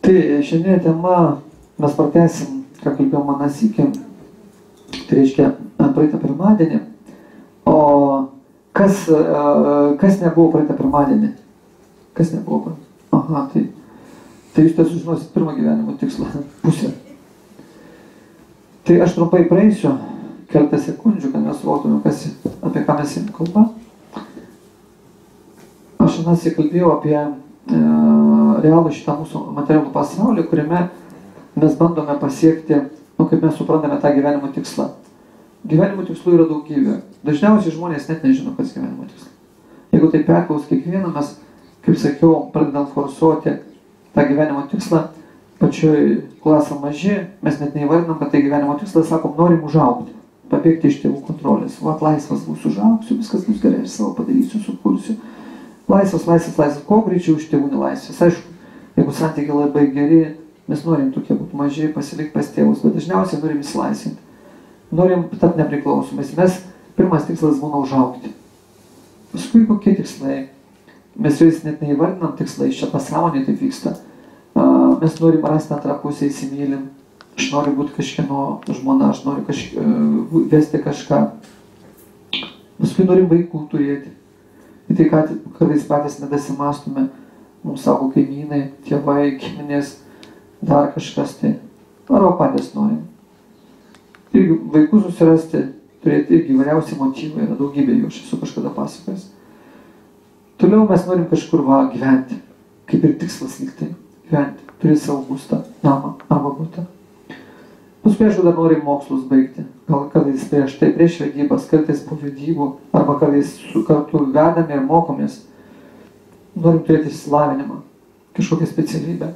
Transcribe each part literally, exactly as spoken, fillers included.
Tai šiandien tema mes pratęsim, ką kalbėjau man sykį, tai reiškia praeitą pirmadienį. O kas, kas nebuvo praeitą pirmadienį? Kas nebuvo? Aha, tai, tai jūs tai sužinosit pirmą gyvenimo tikslą, pusę. Tai aš trumpai praeisiu keletą sekundžių, kad mes suvoktume, kas, apie ką mes įm kalba. Aš anasį kalbėjau apie e, realų šitą mūsų materialų pasaulį, kuriame mes bandome pasiekti, nu, kaip mes suprantame tą gyvenimo tikslą. Gyvenimo tikslų yra daugybė. Dažniausiai žmonės net nežino, kas gyvenimo tikslas. Jeigu tai perklaus kiekvieną, mes, kaip sakiau, pradedam forsuoti tą gyvenimo tikslą, pačioj klasą maži, mes net neįvardinam, kad tai gyvenimo tikslas, sakom, norim užaugti, pabėgti iš tėvų kontrolės. Vat laisvas bus, užaugsiu, viskas bus gerai, aš savo padarysiu, sukursiu. Laisvas, laisvas, laisvas, kuo greičiau iš tėvų nelaisvės. Aišku, jeigu santykiai labai geri, mes norim tokie būti maži, pasilikti pas tėvus, bet dažniausiai norim įsilaisvinti. Norim tapti nepriklausomais. Mes, pirmas tikslas būna užaugti. Paskui kokie tikslai? Mes jais net neįvardinam tikslai, čia pasąmonė taip vyksta. Mes norim rasti antrą pusę, įsimylim. Aš noriu būti kažkieno žmona, aš noriu kaž... vesti kažką. Paskui norim vaikų turėti. Į tai, kad kartais patys nedasimastume, mums sako kaimynai, tėvai, giminės, dar kažkas tai. Arba patys norim. Irgi vaikų susirasti, turėti irgi įvairiausi motyvai, yra daugybė jų, aš esu kažkada pasakojęs. Toliau mes norim kažkur va gyventi, kaip ir tikslas lygtai, gyventi, turėti savo būstą, namą arba butą. Paskui aišku dar norim mokslus baigti, gal kartais prieš tai, prieš vedybas, kartais po vedybų, arba kartais su kartu vedame ir mokomės. Norim turėti išsilavinimą, kažkokią specialybę.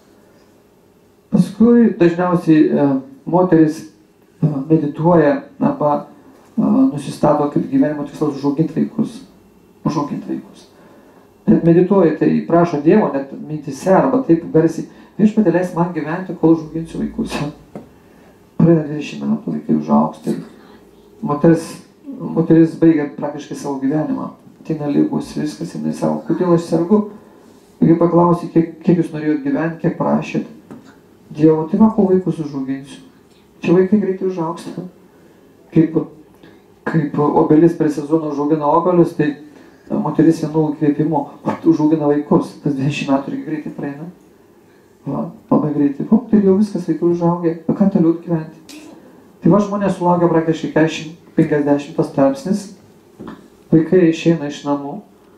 Paskui dažniausiai e, moteris medituoja arba uh, nusistato kaip gyvenimo tikslas užauginti vaikus. Užauginti vaikus. Net medituoja, tai prašo Dievo, net mintise arba taip garsiai, viešpatie leis man gyventi, kol užauginsiu vaikus. Praeina dvidešimt metų, vaikai užaugs, tai moteris, moteris baigia praktiškai savo gyvenimą. Ateina lygus, viskas, jinai savo, kodėl aš sergu? Kai paklausė, kiek, kiek jūs norėjot gyventi, kiek prašėt. Dievo, tai va, kol vaikus užauginsiu. Čia vaikai greitai užaugs. Kaip, kaip obelis per sezoną užaugina obelius, tai moteris vienu įkvėpimu užaugina vaikus. Tas dvidešimt metų irgi greitai praeina. Va, labai greitai. O, tai jau viskas, vaikai užaugė. O ką toliau gyventi? Tai va, žmonės sulaukia praktiškai keturiasdešimt penkiasdešimt tarpsnis. Vaikai išeina iš namų.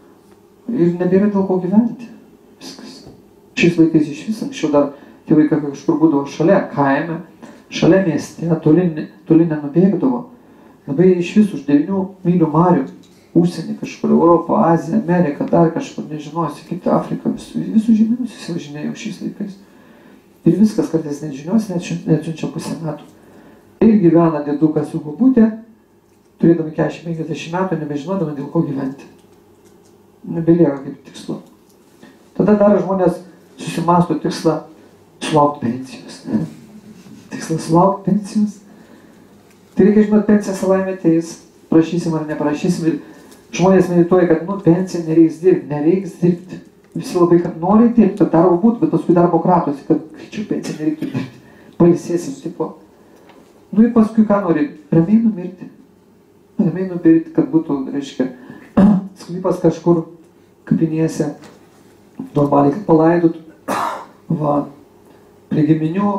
Ir nebėra dėl ko gyventi. Viskas. Šiais laikais iš vis anksčiau dar tie vaikai kažkur būdavo šalia, kaime. Šalia mieste, toli, toli nenubėgdavo. Labai iš vis už devynių mylių marių, užsienį kažkur, Europą, Aziją, Ameriką, dar kažkur, nežinosi, kaip Afrika, visų, visų žemynus įsivažinėjau šiais laikais. Ir viskas kartais nežinios, net siunčia pusę metų. Ir gyvena dėdukas su bobutė, turėdami keturiasdešimt penkiasdešimt metų, nebežinodami dėl ko gyventi. Nebelieka kaip tikslo. Tada dar žmonės susimasto tikslą sulaukti pensijos. Tikslas sulaukti pensijos. Tai reikia žinoti, pensija savaime ateis, prašysim ar neprašysim. Ir žmonės medituoja, kad nu, pensija nereiks dirbti, nereiks dirbti. Visi labai, kad nori dirbti, kad darbo būtų, bet paskui darbo kratosi, kad greičiau pensija nereiktų dirbti. Pailsėsim, tipo. Nu ir paskui ką nori? Ramiai numirti. Ramiai numirti, kad būtų, reiškia, sklypas kažkur kapinėse, normaliai, kad palaidotų. Va, prie giminių.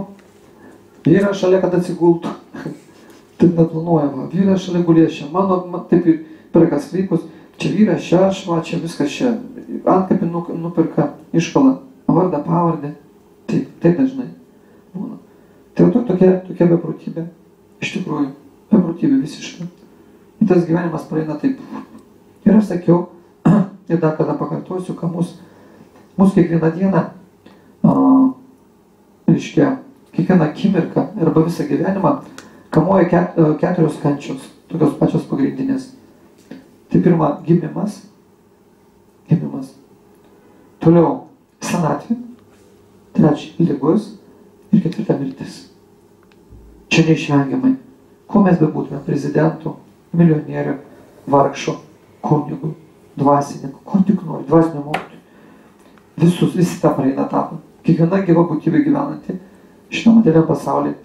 Vyras šalia, kad atsigultų. Taip neplanuojama. Vyras šalia gulės čia. Mano, man, taip ir perka sklypus. Čia vyras, čia aš, va, čia viskas čia. Antkapį nuperka, iškala. Vardą, pavardę. Taip, taip dažnai. Būna. Tai to, tokia, tokia beprotybė. Iš tikrųjų, beprotybė visiškai. Ir tas gyvenimas praeina taip. Ir aš sakiau, ir dar kada pakartosiu, kad mus, mus kiekvieną dieną, uh, reiškia, kiekvieną akimirką arba visą gyvenimą kamuoja ket, keturios kančios, tokios pačios pagrindinės. Tai pirma, gimimas, gimimas. Toliau, senatvė. Trečia, ligos. Ir ketvirta, mirtis. Čia neišvengiamai. Ko mes bebūtume, prezidentų, milijonierių, vargšų, kunigų, dvasininkų, ko tik nori, dvasinio mokytojų. Visus, visi tą praeina etapą. kiekviena gyva būtybė gyvenanti šitą materialiam pasaulyje.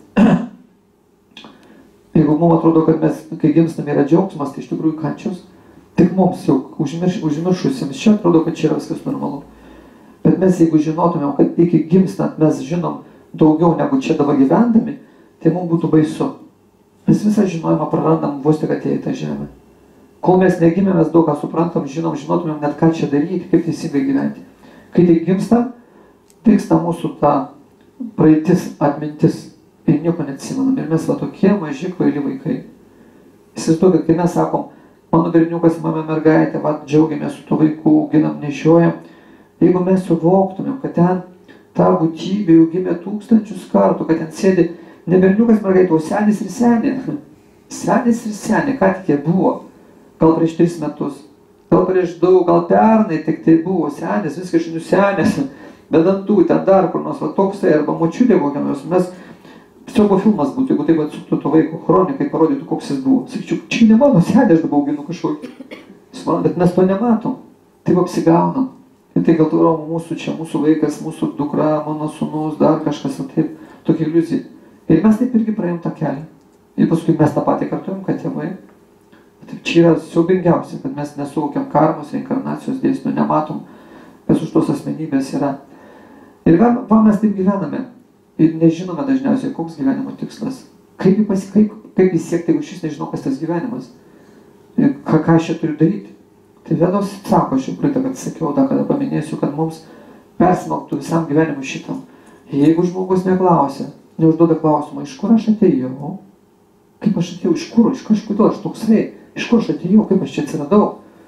Jeigu mums atrodo, kad mes, kai gimstame, yra džiaugsmas, tai iš tikrųjų kančios, tik mums jau užmirš, užmiršusiems čia atrodo, kad čia yra viskas normalu. Bet mes, jeigu žinotumėm, kad iki gimstant mes žinom daugiau negu čia dabar gyvendami, tai mums būtų baisu. Mes visą žinojimą prarandam vos tik atėję į tą žemę. Kol mes negimėm, mes daug ką suprantam, žinom, žinotumėm net ką čia daryti, kaip teisingai gyventi. Kai tai gimstam, dingsta mūsų ta praeitis, atmintis ir nieko neatsimenam. Ir mes va tokie maži kvaili vaikai. Įsivaizduokit, kai mes sakom, mano berniukas, mama mergaitė, va džiaugiamės su tuo vaiku, auginam, nešiojam. Jeigu mes suvoktumėm, kad ten ta būtybė jau gimė tūkstančius kartų, kad ten sėdi ne berniukas mergaitė, o senis ir senė. Senis ir senė, ką tik jie buvo. Gal prieš tris metus, gal prieš daug, gal pernai tik tai buvo senis, viskas žinių senės, be dantų, ten dar kur nors, va toksai, arba močiutė kokia nors. Mes siaubo filmas būtų, jeigu taip atsuktų to vaiko chronikai, parodytų, koks jis buvo. Sakyčiau, čia ne mano senė, aš dabar auginu kažkokį. Bet mes to nematom, taip apsigaunam. Ir tai gal tai yra mūsų čia, mūsų vaikas, mūsų dukra, mano sūnus, dar kažkas, taip, tokia iliuzija. Ir mes taip irgi praėjom tą kelią. Ir paskui mes tą patį kartuojam, kad tėvai. Taip, čia yra siaubingiausia, kad mes nesuvokiam karmos, reinkarnacijos dėsnių, nematom, kas už tos asmenybės yra. Ir va, va mes taip gyvename. Ir nežinome dažniausiai, koks gyvenimo tikslas. Kaip jį, pasi, kaip, kaip jį siekti, jeigu šis nežinau, kas tas gyvenimas. Ir ką, ką aš čia turiu daryti. Tai Vedos sako, aš jau praeitą, kad sakiau, tą, kada paminėsiu, kad mums persimoktų visam gyvenimu šitam. Jeigu žmogus neklausia, neužduoda klausimą, iš kur aš atėjau, kaip aš atėjau, iš kur, iš kažkodėl aš toksai, iš kur aš atėjau, kaip aš čia atsiradau.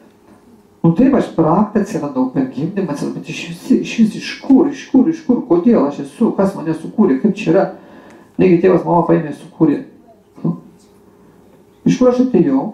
Nu taip, aš per aktą atsiradau, per gimdymą atsiradau, bet iš vis, iš vis, iš kur, iš kur, iš kur, kodėl aš esu, kas mane sukūrė, kaip čia yra. Negi tėvas mama paėmė sukūrė. Nu. Iš kur aš atėjau,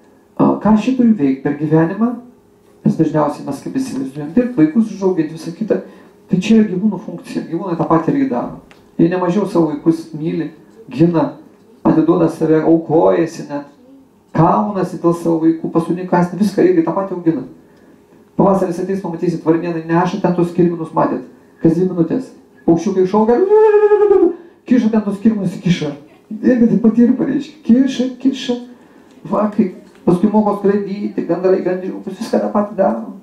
ką aš čia turiu veikti per gyvenimą, nes dažniausiai mes kaip įsivaizduojam, dirbti, vaikus užauginti, visą kitą, tai čia yra gyvūnų funkcija, gyvūnai tą patį irgi daro. Jie nemažiau savo vaikus myli, gina, atiduoda save, aukojasi net, kaunasi dėl savo vaikų, pasūnį kąsti, viską irgi tą patį augina. Pavasaris ateis, pamatysit, varnėnai neša ten tos kirminus, matėt, kas dvi minutės. Paukščiukai išauga, kiša ten tos kirminus, kiša. Irgi taip pat ir pareiškia, kiša, kiša. Va, kaip paskui moko skraidyti, gandrai, gandriukus, viską tą patį daro.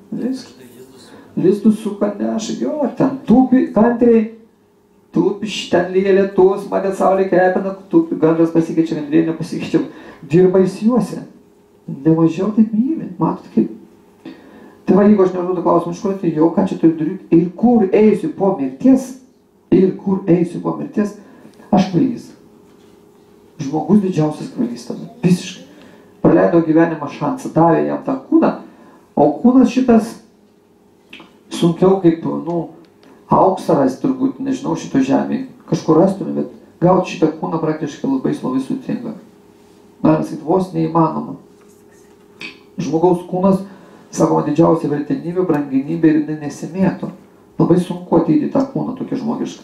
Lizdus suka neša, jo, ten tupi, kantriai. Tupi, ten lyja lietus, matėt saulė kepina, tupi, gandras pasikeičia, gandrė nepasikeičia. Dirba įsijuose. Nemažiau taip myli, matot kaip. Tai va, jeigu aš neužduodu klausimą, iš kur atėjau, ką čia turiu daryti ir kur eisiu po mirties, ir kur eisiu po mirties, aš kvailys. Žmogus didžiausias kvailys tada, visiškai. Praleido gyvenimą šansą, davė jam tą kūną, o kūnas šitas sunkiau kaip, nu, auksą rasti turbūt, nežinau, šito žemėje. Kažkur rastume, bet gauti šitą kūną praktiškai labai labai sutinga. Galima sakyti, vos neįmanoma. Žmogaus kūnas, sakoma, didžiausia vertenybė, brangenybė ir jinai nesimėto. Labai sunku ateiti į tą kūną, tokį žmogišką.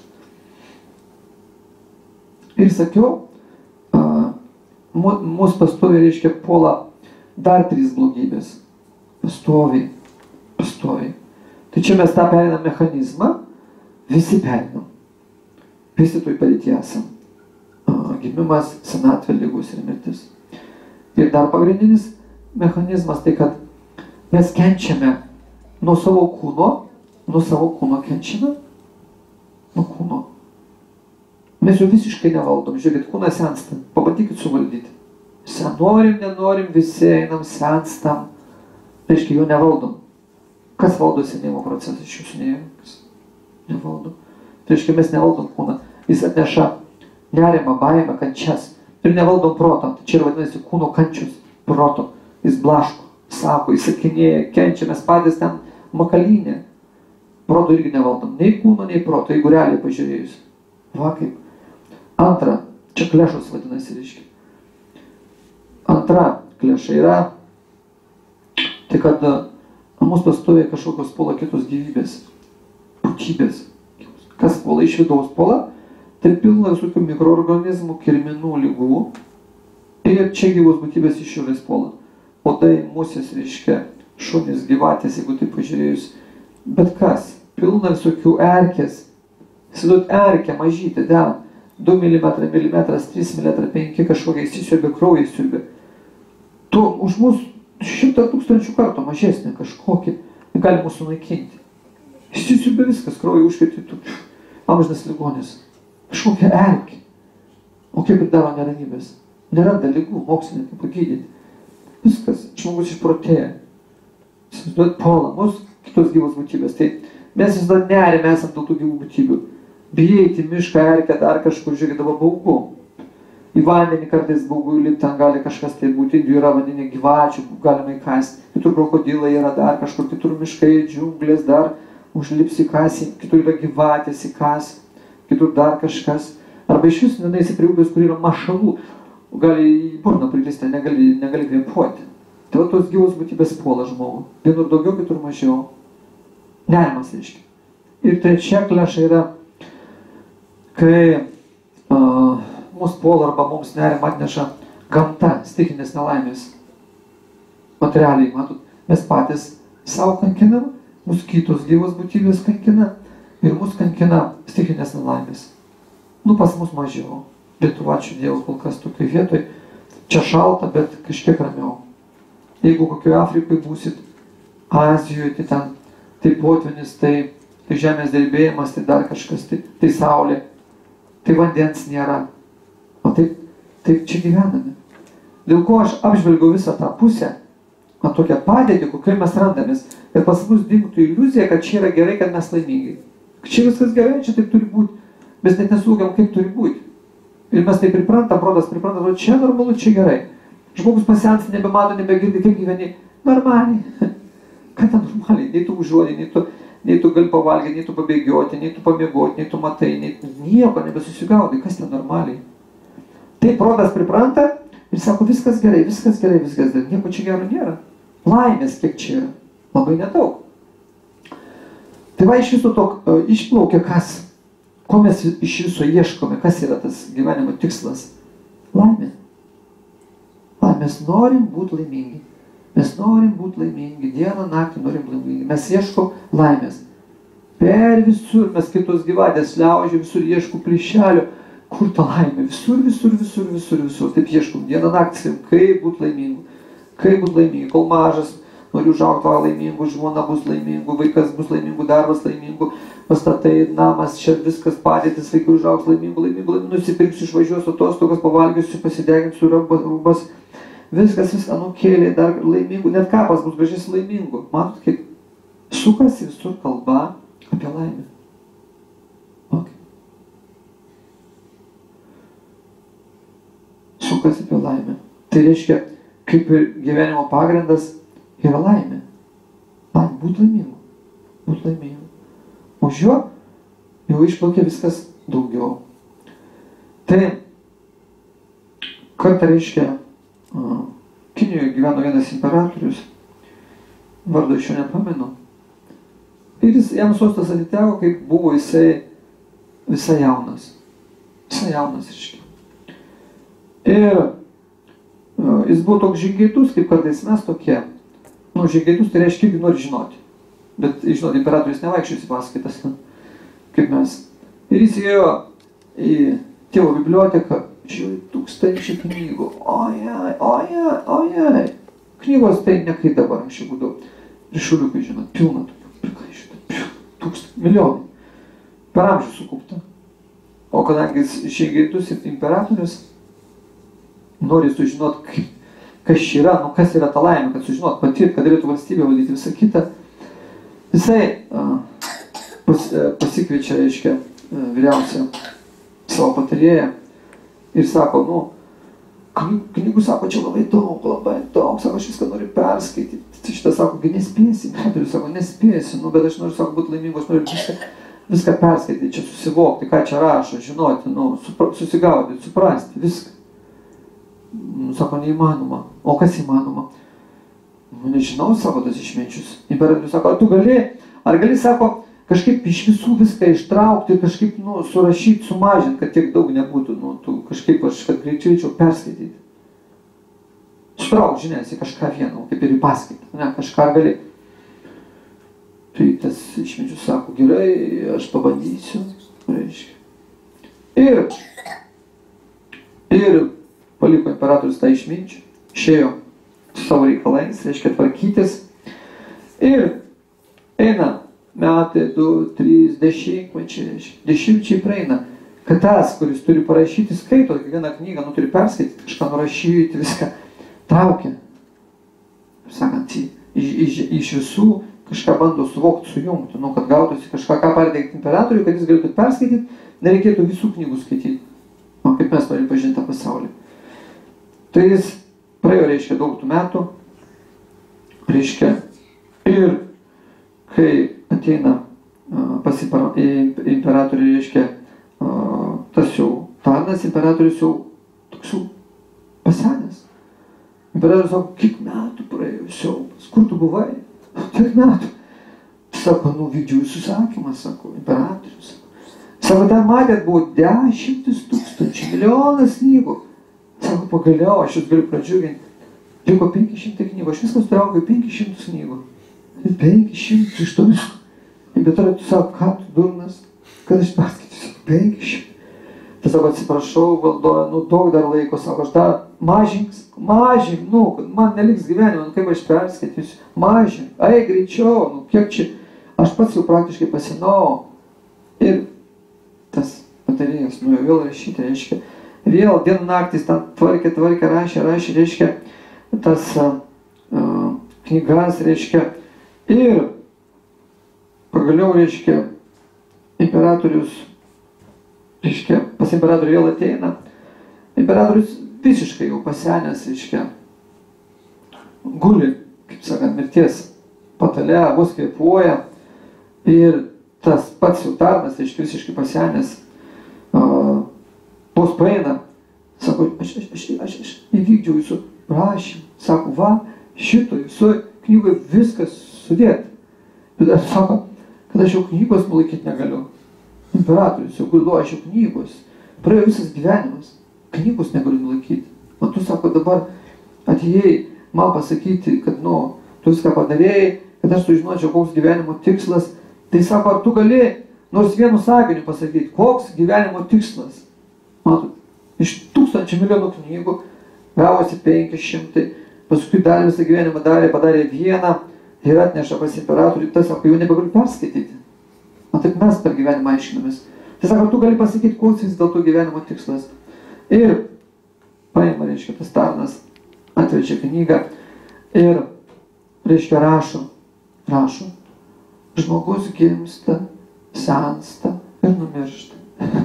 Ir sakiau, mūsų pastoviai reiškia puola dar trys blogybės. Pastoviai, pastoviai. Tai čia mes tą perinam mechanizmą, visi perinam. Visi toj padėtyje esam. Gimimas, senatvė, ligos ir mirtis. Ir dar pagrindinis mechanizmas tai, kad mes kenčiame nuo savo kūno, nuo savo kūno kenčiame, nuo kūno. Mes jau visiškai nevaldom, žiūrėkit, kūnas sensta, pabandykit suvaldyti. Sen, norim, nenorim, visi einam, senstam, reiškia, jo nevaldom. Kas valdo senėjimo procesą iš jūsų neįvykas? Nevaldo. Tai reiškia, mes nevaldom kūną. Jis atneša nerimą, baimę, kančias. Ir nevaldom proto. Tai čia ir vadinasi kūno kančius, proto. Jis blaško, sako, įsakinėja, kenčia, mes patys ten makalynė. Proto irgi nevaldom. Nei kūno, nei proto, jeigu realiai pažiūrėjus. Va kaip. Antra, čia klešos vadinasi, reiškia. Antra kleša yra, tai kad mūsų pastoviai kažkokios puola kitos gyvybės, būtybės. Kas puola iš vidaus puola? Tai pilna visokių mikroorganizmų, kirminų, lygų. Ir čia gyvos būtybės iš išorės puola. O tai musės, reiškia, šunys, gyvatės, jeigu tai pažiūrėjus. Bet kas? Pilna visokių erkės, Įsivaizduot, erkė mažytė, ten, du milimetrai, milimetras, trys milimetrai, penki kažkokie įsisiurbė, kraujas siurbė. Tu už mus šimtą tūkstančių kartų mažesnė kažkokį, gali mūsų naikinti. Įsisiurbė viskas, kraują užkėti, tu amžinas ligonis. Kažkokia erkė. O kaip ir daro neramybės? Neranda ligų, mokslininkai pagydyti. Viskas, žmogus išprotėja. Įsivaizduot, puola mus kitos gyvos būtybės. Tai mes vis dar nerime esam dėl tų gyvų būtybių. Bijai į mišką, erkę, dar kažkur, žiūrėk, dabar baugu. Į vandenį kartais baugu įlipti, ten gali kažkas tai būti, Indijoj yra vandenė gyvačių, galima įkasti. Kitur krokodilai yra dar kažkur, kitur miškai, džiunglės, dar užlips įkasi, kitur yra gyvatės įkasi, kitur dar kažkas. Arba iš vis vienais prie upės, kur yra mašalų, gali į burną prilisti, negali, negali kvėpuoti. Tai va tos gyvos būtybės puola žmogų. Vienur daugiau, kitur mažiau. Nerimas reiškia. Ir trečia kleša yra, kai uh, mūsų puola arba mums nerimą atneša gamta, stichinės nelaimės. Materialiai, matot, mes patys savo kankinam, mūsų kitos gyvos būtybės kankina ir mūsų kankina stichinės nelaimės. Nu, pas mus mažiau. Lietuva, ačiū Dievui, kol kas tokioj vietoj. Čia šalta, bet kažkiek ramiau. Jeigu kokioje Afrikoje būsit, Azijoje, tai ten tai potvynis, tai, tai žemės drebėjimas, tai dar kažkas, tai, tai saulė, tai vandens nėra. O taip, taip čia gyvename. Dėl ko aš apžvelgiau visą tą pusę, o tokią padėtį, kokioje mes randamės, ir pas mus dingtų iliuzija, kad čia yra gerai, kad mes laimingi. Čia viskas gerai, čia taip turi būti. Mes net nesuvokiam, kaip turi būti. Ir mes taip priprantam, protas pripranta, o čia normalu, čia gerai. Žmogus pasensi, nebemato, nebegirdi, kaip gyveni. Normaliai. Ką ten normaliai? Nei tu užuodai, nei tu, nei tu gali pavalgyti, nei tu pabėgioti, nei tu pamiegoti, nei tu matai, nei nieko nebesusigaudai. Kas ten normaliai? Taip protas pripranta ir sako, viskas gerai, viskas gerai, viskas gerai. Nieko čia gero nėra. Laimės kiek čia yra? Labai nedaug. Tai va iš viso to uh, išplaukia kas? Ko mes iš viso ieškome? Kas yra tas gyvenimo tikslas? Laimė. Laimė. Mes norim būti laimingi. Mes norim būti laimingi. Dieną, naktį norim laimingi. Mes ieškom laimės. Per visur mes kitos gyvatės liaužia, visur ieškom plyšelio. Kur ta laimė? Visur, visur, visur, visur, visur. Taip ieškom. Dieną, naktį, kaip būti laimingu. Kaip būti laimingi. Kol mažas, noriu užaugti laimingų, žmona bus laimingų, vaikas bus laimingų, darbas laimingų, pastatai, namas, čia viskas padėtis, vaikai užaugs laimingų, laimingų, laimingų, nusipirksiu, išvažiuosiu atostogas, pavalgysiu, pasideginsiu rūbas, viskas, viską nukėlė, dar laimingų, net kapas bus gražės laimingų. Matot, kaip sukasi visur kalba apie laimę. Okay. Sukasi apie laimę. Tai reiškia, kaip ir gyvenimo pagrindas yra laimė. Laimė, būt laimingu. Būt laimingu. Už jo jau išplaukia viskas daugiau. Tai kartą reiškia, Kinijoje gyveno vienas imperatorius, vardo iš jo nepamenu. Ir jis, jam sostas atiteko, kaip buvo jisai visai jaunas. Visai jaunas, reiškia. Ir jis buvo toks žingeitus, kaip kartais mes tokie. Nu, žingeitus tai reiškia, kaip nori žinoti. Bet, žinot, imperatorius nevaikščios į paskaitas, kaip mes. Ir jis ėjo į tėvo biblioteką, žiūrė tūkstančių knygų. Ojai, ojai, ojai. Knygos tai ne kaip dabar, anksčiau būdavo. Ryšuliukai, žinot, pilna tokių. Prikaišyta, tūkstančių, milijonai. Per amžių sukaupta. O kadangi jis žingeitus ir imperatorius, nori sužinot, kaip, kas čia yra, nu kas yra ta laimė, kad sužinot, patirt, kad galėtų valstybė valdyti visą kitą. Jisai uh, pas, uh, pasikviečia, reiškia, uh, vyriausią savo patarėją ir sako, nu, knygų sako, čia labai daug, labai daug, sako, aš viską noriu perskaityti. Šitą sako, nespėsi, imperatorius sako, nespėsi, nu, bet aš noriu, sako, būti laimingu, aš noriu viską, viską perskaityti, čia susivokti, ką čia rašo, žinoti, nu, supra, susigaudyti, suprasti, viską. Sako, neįmanoma. O kas įmanoma? Nu, nežinau, sako tas išminčius. Imperatorius sako, ar tu gali, ar gali, sako, kažkaip iš visų viską ištraukti, kažkaip, nu, surašyti, sumažinti, kad tiek daug nebūtų, nu, tu kažkaip aš, kad greičiau perskaityti. Sutrauk žinias į kažką vieną, kaip ir į paskaitą, ne, kažką gali. Tai tas išminčius sako, gerai, aš pabandysiu. reiškia. Ir, ir paliko imperatorius tą išminčių, išėjo savo reikalais, reiškia tvarkytis. Ir eina metai, du, trys, dešimtmečiai, reiškia, dešimtmečiai praeina. Kad tas, kuris turi parašyti, skaito kiekvieną knygą, nu turi perskaityti, kažką nurašyti, viską traukia. Sakant, iš, iš, iš visų kažką bando suvokti, sujungti, nu, kad gautųsi kažką, ką perteikti imperatoriui, kad jis galėtų perskaityti, nereikėtų visų knygų skaityti. O kaip mes norim pažinti tą pasaulį. Tai jis praėjo, reiškia, daug tų metų, reiškia, ir kai ateina uh, pas imperatorių, reiškia, uh, tas jau tarnas imperatorius jau toks jau pasenęs. Imperatorius sako, kiek metų praėjo siaubas, kur tu buvai? Tiek metų. Sako, nu, vykdžiau susakymą, sako, imperatorius. Sako, dar matėt, buvo dešimtis tūkstančių, milijonas knygų. Sako, pagaliau, aš jūs galiu pradžiuginti. Liko penki šimtai knygų, aš viskas traukiau penki šimtus knygų. penki šimtai iš to visko. Imperatorius sako, ką tu durnas, kad aš perskaitysiu, penki šimtai. Tai sako, atsiprašau, valdoja, nu, daug dar laiko, sako, aš dar mažink, mažink, nu, kad man neliks gyvenimo, nu, kaip aš perskaitysiu, mažink, ai, greičiau, nu, kiek čia, aš pats jau praktiškai pasinau. Ir tas patarėjas, nu, vėl rašyti, reiškia, vėl dieną naktis ten tvarkė, tvarkė, rašė, rašė, reiškia, tas uh, knygas, reiškia, ir pagaliau, reiškia, imperatorius, reiškia, pas imperatorių vėl ateina, imperatorius visiškai jau pasenęs, reiškia, guli, kaip sakant, mirties patale, vos kvėpuoja, ir tas pats jau tarnas, reiškia, visiškai pasenęs, uh, vos praeina, sako, aš, aš, aš, aš, aš įvykdžiau jūsų prašymą, sako, va, šito jūsų knygoje viskas sudėta, bet aš sako, kad aš jau knygos nulaikyti negaliu. Imperatorius jau guldo, aš jau knygos, praėjo visas gyvenimas, knygos negaliu nulaikyti. O tu, sako, dabar atėjai man pasakyti, kad, nu, tu viską padarėjai, kad aš sužinočiau, koks gyvenimo tikslas. Tai sako, ar tu gali nors vienu sakiniu pasakyti, koks gyvenimo tikslas? Matot, iš tūkstančių milijonų knygų gavosi penki šimtai, paskui dar visą gyvenimą darė, padarė vieną ir atneša pas imperatorių, tas sako, jau nebegaliu perskaityti. O taip mes per gyvenimą aiškinamės. Tai sako, tu gali pasakyti, koks vis dėlto gyvenimo tikslas. Ir paima, reiškia, tas tarnas, atvežia knygą ir, reiškia, rašo, rašo. Žmogus gimsta, sensta ir numiršta.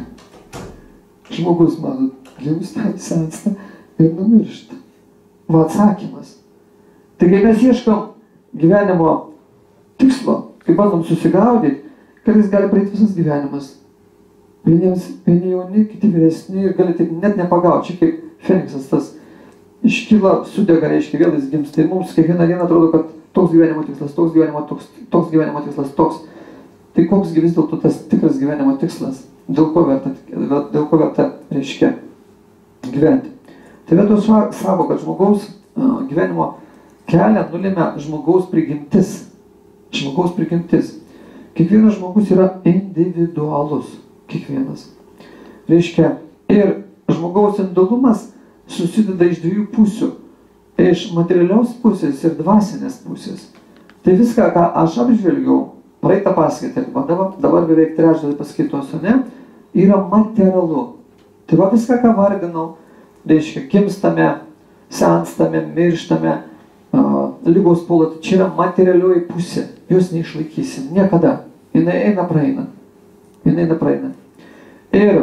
Žmogus, matot, gimsta, sensta ir numiršta. Va atsakymas. Tai kai mes ieškom gyvenimo tikslo, kai bandom susigaudyti, kad jis gali praeiti visas gyvenimas. Vieniems, vieni jauni, kiti vyresni ir gali taip net nepagauti. Čia kaip Feniksas tas iškyla, sudega, reiškia, vėl jis gimsta. Ir mums kiekvieną dieną atrodo, kad toks gyvenimo tikslas, toks gyvenimo, toks, toks gyvenimo tikslas, toks. Tai koks vis dėlto tas tikras gyvenimo tikslas, dėl ko verta, dėl ko verta, reiškia, gyventi. Tai vietos savo, kad žmogaus uh, gyvenimo kelią nulėmė žmogaus prigimtis. Žmogaus prigimtis. Kiekvienas žmogus yra individualus. Kiekvienas. Reiškia, ir žmogaus individualumas susideda iš dviejų pusių. Iš materialios pusės ir dvasinės pusės. Tai viską, ką aš apžvelgiau, praeitą paskaitą, dabar, dabar beveik trečdalį paskaitos, ne, yra materialu. Tai va viską, ką vardinau, reiškia, gimstame, senstame, mirštame, uh, lygos puola, čia yra materialioji pusė. Jūs neišlaikysim. Niekada. Jinai eina praeina. Jinai eina praeina. Ir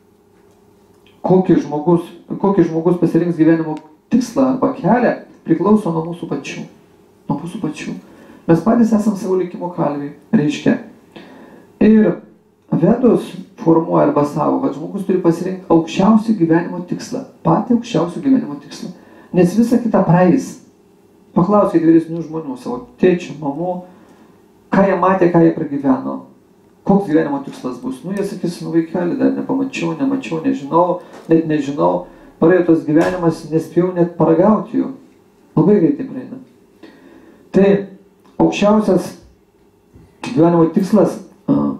kokį žmogus, kokį žmogus pasirinks gyvenimo tikslą arba kelią, priklauso nuo mūsų pačių. Nuo mūsų pačių. Mes patys esam savo likimo kalviai. Reiškia. Ir Vedos formuoja arba savo, kad žmogus turi pasirinkti aukščiausią gyvenimo tikslą. Patį aukščiausią gyvenimo tikslą. Nes visa kita praeis. Paklauskite vyresnių žmonių, savo tėčių, mamų, ką jie matė, ką jie pragyveno, koks gyvenimo tikslas bus. Nu, jie sakys, nu, vaikelį, dar nepamačiau, nemačiau, nežinau, net nežinau, praėjo tas gyvenimas, nespėjau net paragauti jų. Labai greitai praeina. Tai aukščiausias gyvenimo tikslas uh,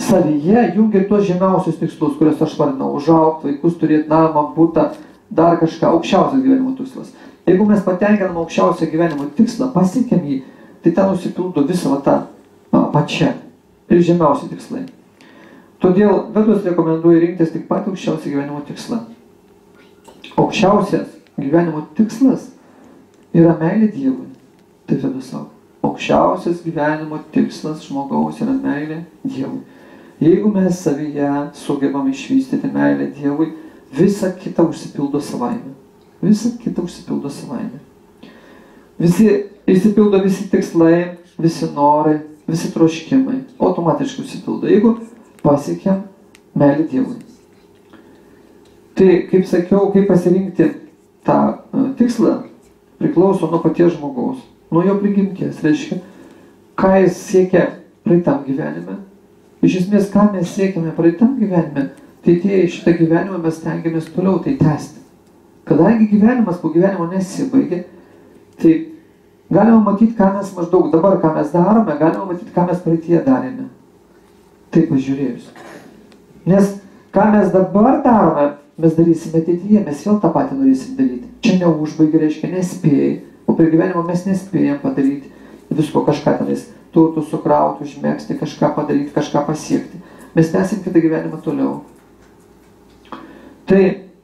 savyje jungia tuos žemiausius tikslus, kuriuos aš vardinau, užaugti, vaikus turėti, namą, būtą, dar kažką, aukščiausias gyvenimo tikslas. Jeigu mes patenkinam aukščiausią gyvenimo tikslą, pasiekėm jį, tai ten užsipildo visą tą pačią ir žemiausi tikslai. Todėl Vedos rekomenduoja rinktis tik patį aukščiausią gyvenimo tikslą. Aukščiausias gyvenimo tikslas yra meilė Dievui. Tai Vedas sako. Aukščiausias gyvenimo tikslas žmogaus yra meilė Dievui. Jeigu mes savyje sugebam išvystyti meilę Dievui, visa kita užsipildo savaime. Visa kita užsipildo savaime. Visi, išsipildo visi tikslai, visi norai, visi troškimai. Automatiškai užsipildo, jeigu pasiekiam meilę Dievui. Tai, kaip sakiau, kaip pasirinkti tą uh, tikslą, priklauso nuo paties žmogaus, nuo jo prigimties. Reiškia, ką jis siekia praeitam gyvenime. Iš esmės, ką mes siekiame praeitam gyvenime, tai tie šitą gyvenimą mes tengiamės toliau tai tęsti. Kadangi gyvenimas po gyvenimo nesibaigia, tai galima matyti, ką mes maždaug dabar, ką mes darome, galima matyti, ką mes praeityje darėme. Taip pažiūrėjus. Nes ką mes dabar darome, mes darysime ateityje, mes vėl tą patį norėsim daryti. Čia neužbaigia, reiškia, nespėjai, o per gyvenimą mes nespėjam padaryti visko kažką tenais, turtų sukrauti, užmėgsti, kažką padaryti, kažką pasiekti. Mes tęsim kitą gyvenimą toliau. Tai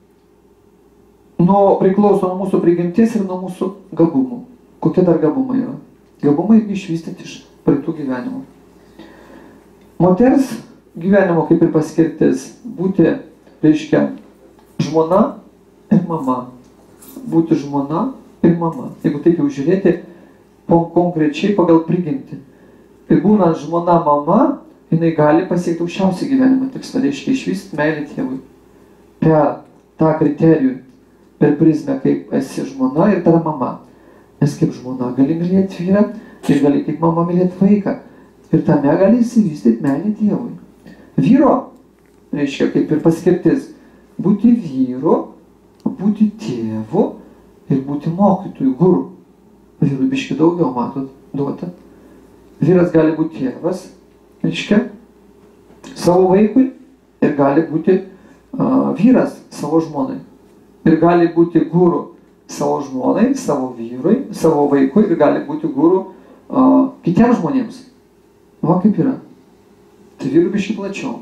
nuo, priklauso nuo mūsų prigimties ir nuo mūsų gabumų. Kokie dar gabumai yra? Gabumai išvystyti iš praeitų gyvenimų. Moters gyvenimo kaip ir paskirtis būti, reiškia, žmona ir mama. Būti žmona ir mama. Jeigu taip jau žiūrėti, konkrečiai pagal prigimtį. Ir būnant žmona mama, jinai gali pasiekti aukščiausią gyvenimo tikslą, reiškia išvystyti meilę Dievui. Per tą kriterijų, per prizmę, kaip esi žmona ir tada mama. Nes kaip žmona gali mylėti vyrą, ir gali kaip mama mylėti vaiką. Ir tame gali įsivystyti meilę Dievui. Vyro, reiškia, kaip ir paskirtis, būti vyru, būti tėvu ir būti mokytojų, guru. Vyrui biški daugiau, matot, duota. Vyras gali būti tėvas, reiškia, savo vaikui ir gali būti uh, vyras savo žmonai. Ir gali būti guru savo žmonai, savo vyrui, savo vaikui ir gali būti guru uh, kitiems žmonėms. Va kaip yra. Tai vyrui biški plačiau.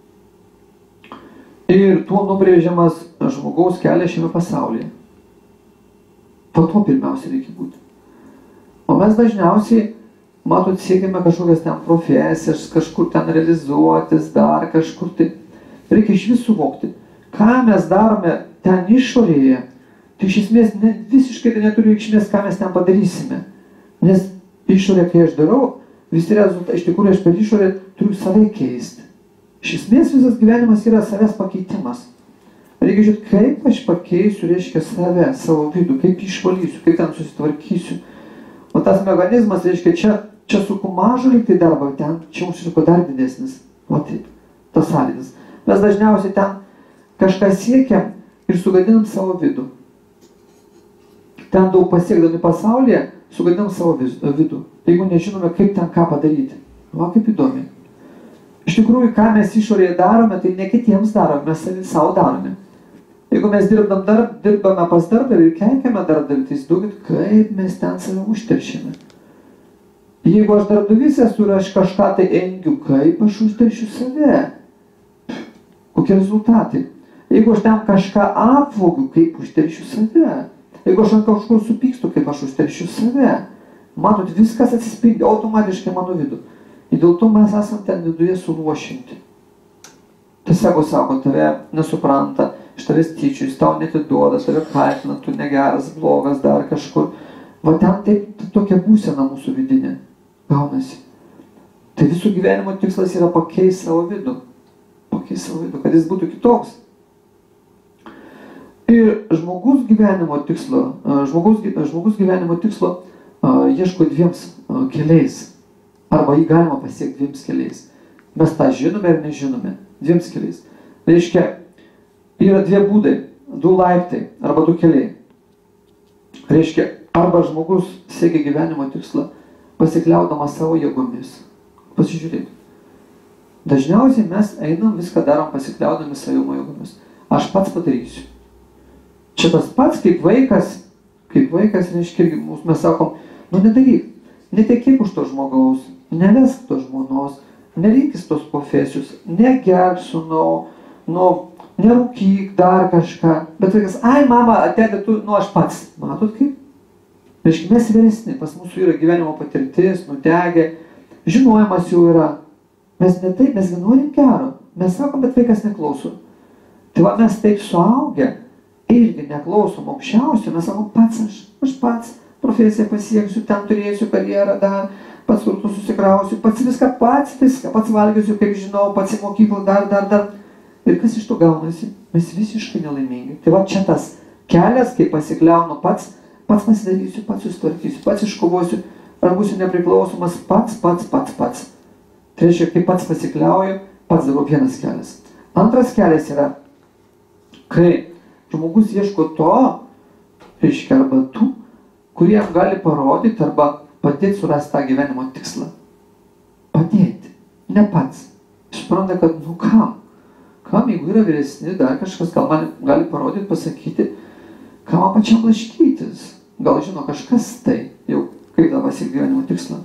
Ir tuo nubrėžiamas žmogaus kelias šiame pasaulyje. Po to pirmiausia reikia būti. O mes dažniausiai, matot, siekiame kažkokias ten profesijas, kažkur ten realizuotis, dar kažkur tai. Reikia iš vis suvokti, ką mes darome ten išorėje, tai iš esmės ne, visiškai tai neturi reikšmės, ką mes ten padarysime. Nes išorė, kai aš darau, visi rezultatai, iš tikrųjų aš per išorę turiu save keisti. Iš esmės visas gyvenimas yra savęs pakeitimas. Reikia žiūrėti, kaip aš pakeisiu, reiškia, save, savo vidų, kaip išvalysiu, kaip ten susitvarkysiu. O tas mechanizmas, reiškia, čia, čia suku mažą lyg tai darbą, ten čia užsisuko dar didesnis. O taip, tas sąlytis. Mes dažniausiai ten kažką siekiam ir sugadinam savo vidų. Ten daug pasiekdami pasaulyje, sugadinam savo vidų. Jeigu nežinome, kaip ten ką padaryti. Va, kaip įdomi. Iš tikrųjų, ką mes išorėje darome, tai ne kitiems darome, mes savi savo darome. Jeigu mes dirbam darb, dirbame pas darbdavį ir keikiame darbdavį, tai įsivaizduokit, kaip mes ten save užteršime. Jeigu aš darbdavys esu ir aš kažką tai engiu, kaip aš užteršiu save? Kokie rezultatai? Jeigu aš ten kažką apvogiu, kaip užteršiu save? Jeigu aš ant kažkur supykstu, kaip aš užteršiu save? Matot, viskas atsispindi automatiškai mano vidų. Ir dėl to mes esam ten viduje suluošinti. Tiesiog sako, tave nesupranta, iš tavęs tyčius, tau netiduoda, tave kaltina, tu negeras, blogas, dar kažkur. Va ten taip tokia būsena mūsų vidinė gaunasi. Tai visų gyvenimo tikslas yra pakeisti savo vidų. Pakeisti savo vidų, kad jis būtų kitoks. Ir žmogus gyvenimo tikslo, žmogus, žmogus gyvenimo tikslo uh, ieško dviems uh, keliais. Arba jį galima pasiekti dviems keliais. Mes tą žinome ir nežinome. Dviems keliais. Reiškia, yra dvie būdai, du laiptai arba du keliai. Reiškia, arba žmogus siekia gyvenimo tikslą pasikliaudamas savo jėgomis. Pasižiūrėkit. Dažniausiai mes einam, viską darom pasikliaudami savimo jėgomis. Aš pats padarysiu. Čia tas pats, kaip vaikas, kaip vaikas, reiškia, irgi mūsų, mes sakom, nu nedaryk, netekėk už to žmogaus, nevesk to žmonos, nerinkis tos profesijos, negerk sūnau, nu, nerūkyk dar kažką. Bet vaikas, ai mama, atėdė tu, nu aš pats. Matot kaip? Reiškia, mes vyresni, pas mūsų yra gyvenimo patirtis, nudegė, žinojimas jau yra. Mes ne taip, mes norim gero. Mes sakom, bet vaikas neklauso. Tai va, mes taip suaugę irgi neklausom aukščiausio, mes sakom, pats aš, aš pats profesiją pasieksiu, ten turėsiu karjerą dar, pats turtų susikrausiu, pats viską, pats viską, pats valgysiu, kaip žinau, pats į mokyklą dar, dar, dar. Ir kas iš to gaunasi? Mes visiškai nelaimingi. Tai va čia tas kelias, kai pasikliaunu pats, pats pasidarysiu, pats susitvarkysiu, pats iškovosiu, ar būsiu nepriklausomas, pats, pats, pats, pats. Tai reiškia, kai pats pasikliauju, pats darau vienas kelias. Antras kelias yra, kai žmogus ieško to, reiškia, arba tų, kurie gali parodyti arba padėti surasti tą gyvenimo tikslą. Padėti, ne pats. Supranta, kad nu kam? Kam, jeigu yra vyresni, dar kažkas gal man gali parodyti, pasakyti, ką man pačiam blaškytis. Gal žino kažkas tai, jau kaip tą pasiekti gyvenimo tikslą.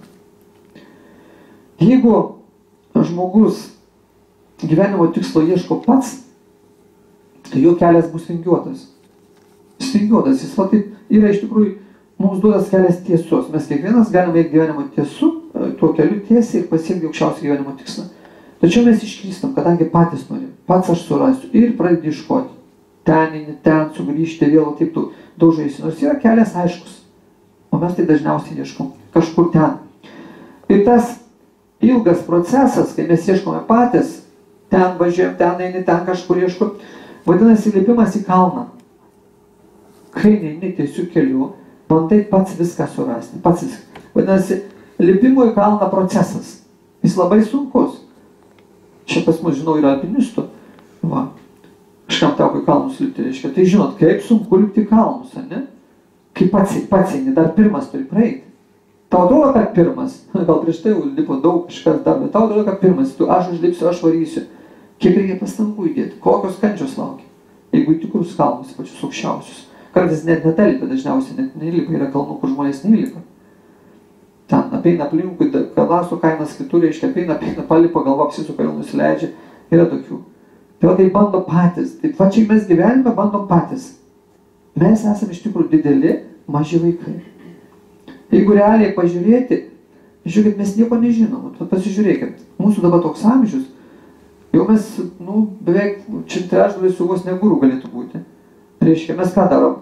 Jeigu žmogus gyvenimo tikslo ieško pats, tai jo kelias bus vingiuotas. Jis vingiuotas, jis va taip yra iš tikrųjų mums duodas kelias tiesos. Mes kiekvienas galime eiti gyvenimo tiesu, tuo keliu tiesiai ir pasiekti aukščiausią gyvenimo tikslą. Tačiau mes išklystam, kadangi patys norim, pats aš surasiu ir pradedi iškoti. Ten, ten, sugrįžti vėl, taip tu daužaisi. Nors yra kelias aiškus, o mes tai dažniausiai ieškom kažkur ten. Ir tas ilgas procesas, kai mes ieškome patys, ten važiuojam, ten eini, ten kažkur ieškom, vadinasi lipimas į kalną. Kai neini tiesiu keliu, bandai pats viską surasti, pats viską. Vadinasi, lipimo į kalną procesas. Jis labai sunkus. Čia pas mus, žinau, yra alpinistų. Va. Kažkam teko į kalnus lipti, reiškia. Tai žinot, kaip sunku lipti į kalnus, ar ne? Kaip pats, pats eini, dar pirmas turi praeiti. Tau atrodo, kad pirmas. Gal prieš tai jau lipo daug kažkas dar, bet tau atrodo, kad pirmas. Tu aš užlipsiu, aš varysiu. Kiek reikia pastangų įdėti? Kokios kančios laukia? Jeigu į tikrus kalnus, pačius aukščiausius. Kartais net netelipa, dažniausiai net nelipa. Yra kalnų, kur žmonės nelipa. Ten apeina aplinkui, Kalaso kaimas kitur, reiškia, apeina, apeina, palipa, galva apsisuka, jau nusileidžia. Yra tokių. Tai va, tai bando patys. Taip va, čia mes gyvenime bandom patys. Mes esame iš tikrųjų dideli, maži vaikai. Jeigu realiai pažiūrėti, žiūrėkit, mes nieko nežinom. Pasižiūrėkit, mūsų dabar toks amžius, jau mes, nu, beveik čia trečdalis su vos negūrų galėtų būti. Reiškia, mes ką darom?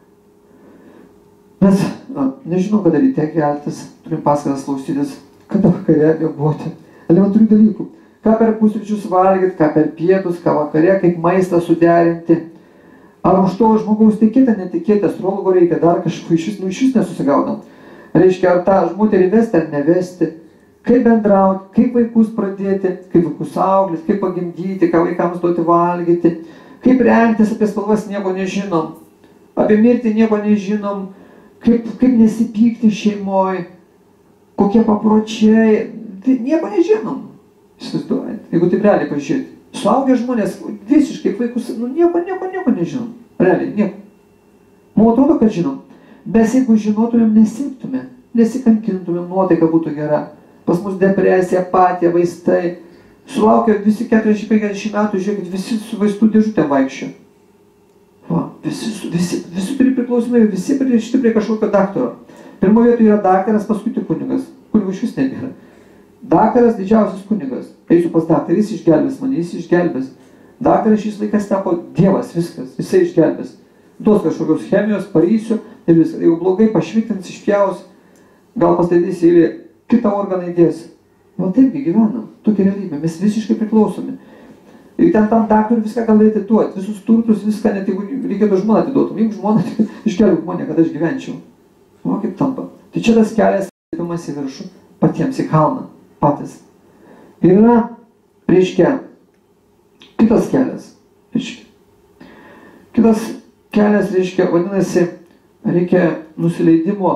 Mes, na, nežinau, kada ryte keltis, turim paskaitas klausytis, kada vakare miegoti. Elementarių dalykų. Ką per pusryčius valgyti, ką per pietus, ką vakare, kaip maistą suderinti. Ar už to žmogaus tikėta, netikėta, astrologo reikia, dar kažko iš vis, nu, iš vis nesusigaudom. Reiškia, ar tą žmoterį vesti ar nevesti, kaip bendrauti, kaip vaikus pradėti, kaip vaikus auklėti, kaip pagimdyti, ką vaikams duoti valgyti, kaip rengtis, apie spalvas nieko nežinom, apie mirtį nieko nežinom, kaip, kaip nesipykti šeimoje, kokie papročiai, tai nieko nežinom. Įsivaizduojant, jeigu taip realiai pažiūrėti. Suaugę žmonės visiškai vaikus, nu nieko, nieko, nieko nežinom. Realiai, nieko. Man atrodo, kad žinom. Bet jeigu žinotumėm, nesirgtumėm, nesikankintumėm, nuotaika būtų gera. Pas mus depresija, apatija, vaistai. Sulaukia visi keturiasdešimt penkiasdešimt metų, žiūrėkit, visi su vaistų dėžutėm vaikščio. Va, visi, visi, visi turi priklausomai, visi pririšti prie kažkokio daktaro. Pirmo vietoje yra daktaras, paskui tik kunigas. Kunigų iš vis nebėra. Daktaras didžiausias kunigas. Eisiu pas daktarą, jis išgelbės mane, jis išgelbės. Daktaras šis laikas tapo Dievas, viskas, jisai išgelbės. Duos kažkokios chemijos, parysiu ir viskas. Jeigu blogai pašviktins, išpjaus, gal pastatys į kitą organą įdės. Va taipgi gyvenam, tokia realybė, mes visiškai priklausomi. Ir ten tam daktarui viską gali atiduoti, visus turtus, viską, net jeigu reikėtų žmoną atiduotum. Jeigu žmoną, tai išgelbėk mane, kad aš gyvenčiau. O kaip tampa. Tai čia tas kelias lipimas į viršų, patiems į kalną, patys. Ir yra, reiškia, kitas kelias. Reiškia. Kitas kelias, reiškia, vadinasi, reikia nusileidimo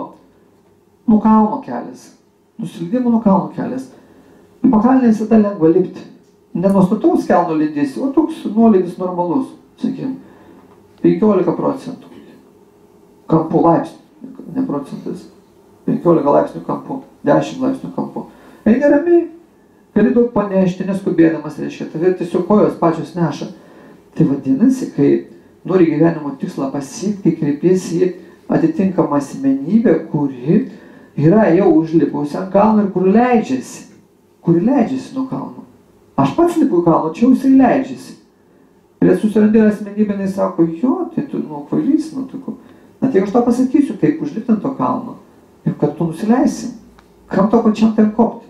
nuo kalno kelias. Nusileidimo nuo kalno kelias. Pakalnė visada lengva lipti. nenuostataus kelno lindys, o toks nuolydis normalus, sakykim, penkiolika procentų. Kampų laipsnių, ne procentas. penkiolika laipsnių kampu, dešimt laipsnių kampu. Eini ramiai, gali daug panešti, neskubėdamas, reiškia, tave tiesiog kojos pačios neša. Tai vadinasi, kai nori gyvenimo tikslą pasiekti, kreipiesi į atitinkamą asmenybę, kuri yra jau užlipusi ant kalno ir kur leidžiasi, kuri leidžiasi nuo kalno. Aš pats lipu į kalno, čia jisai leidžiasi. Ir susirandi asmenybę, jinai sako, jo, tai tu, nu, kvailys, nu, tu, na, tai aš tau pasakysiu, kaip užlipti ant to kalno ir kad tu nusileisim. Kam to pačiam ten kopti?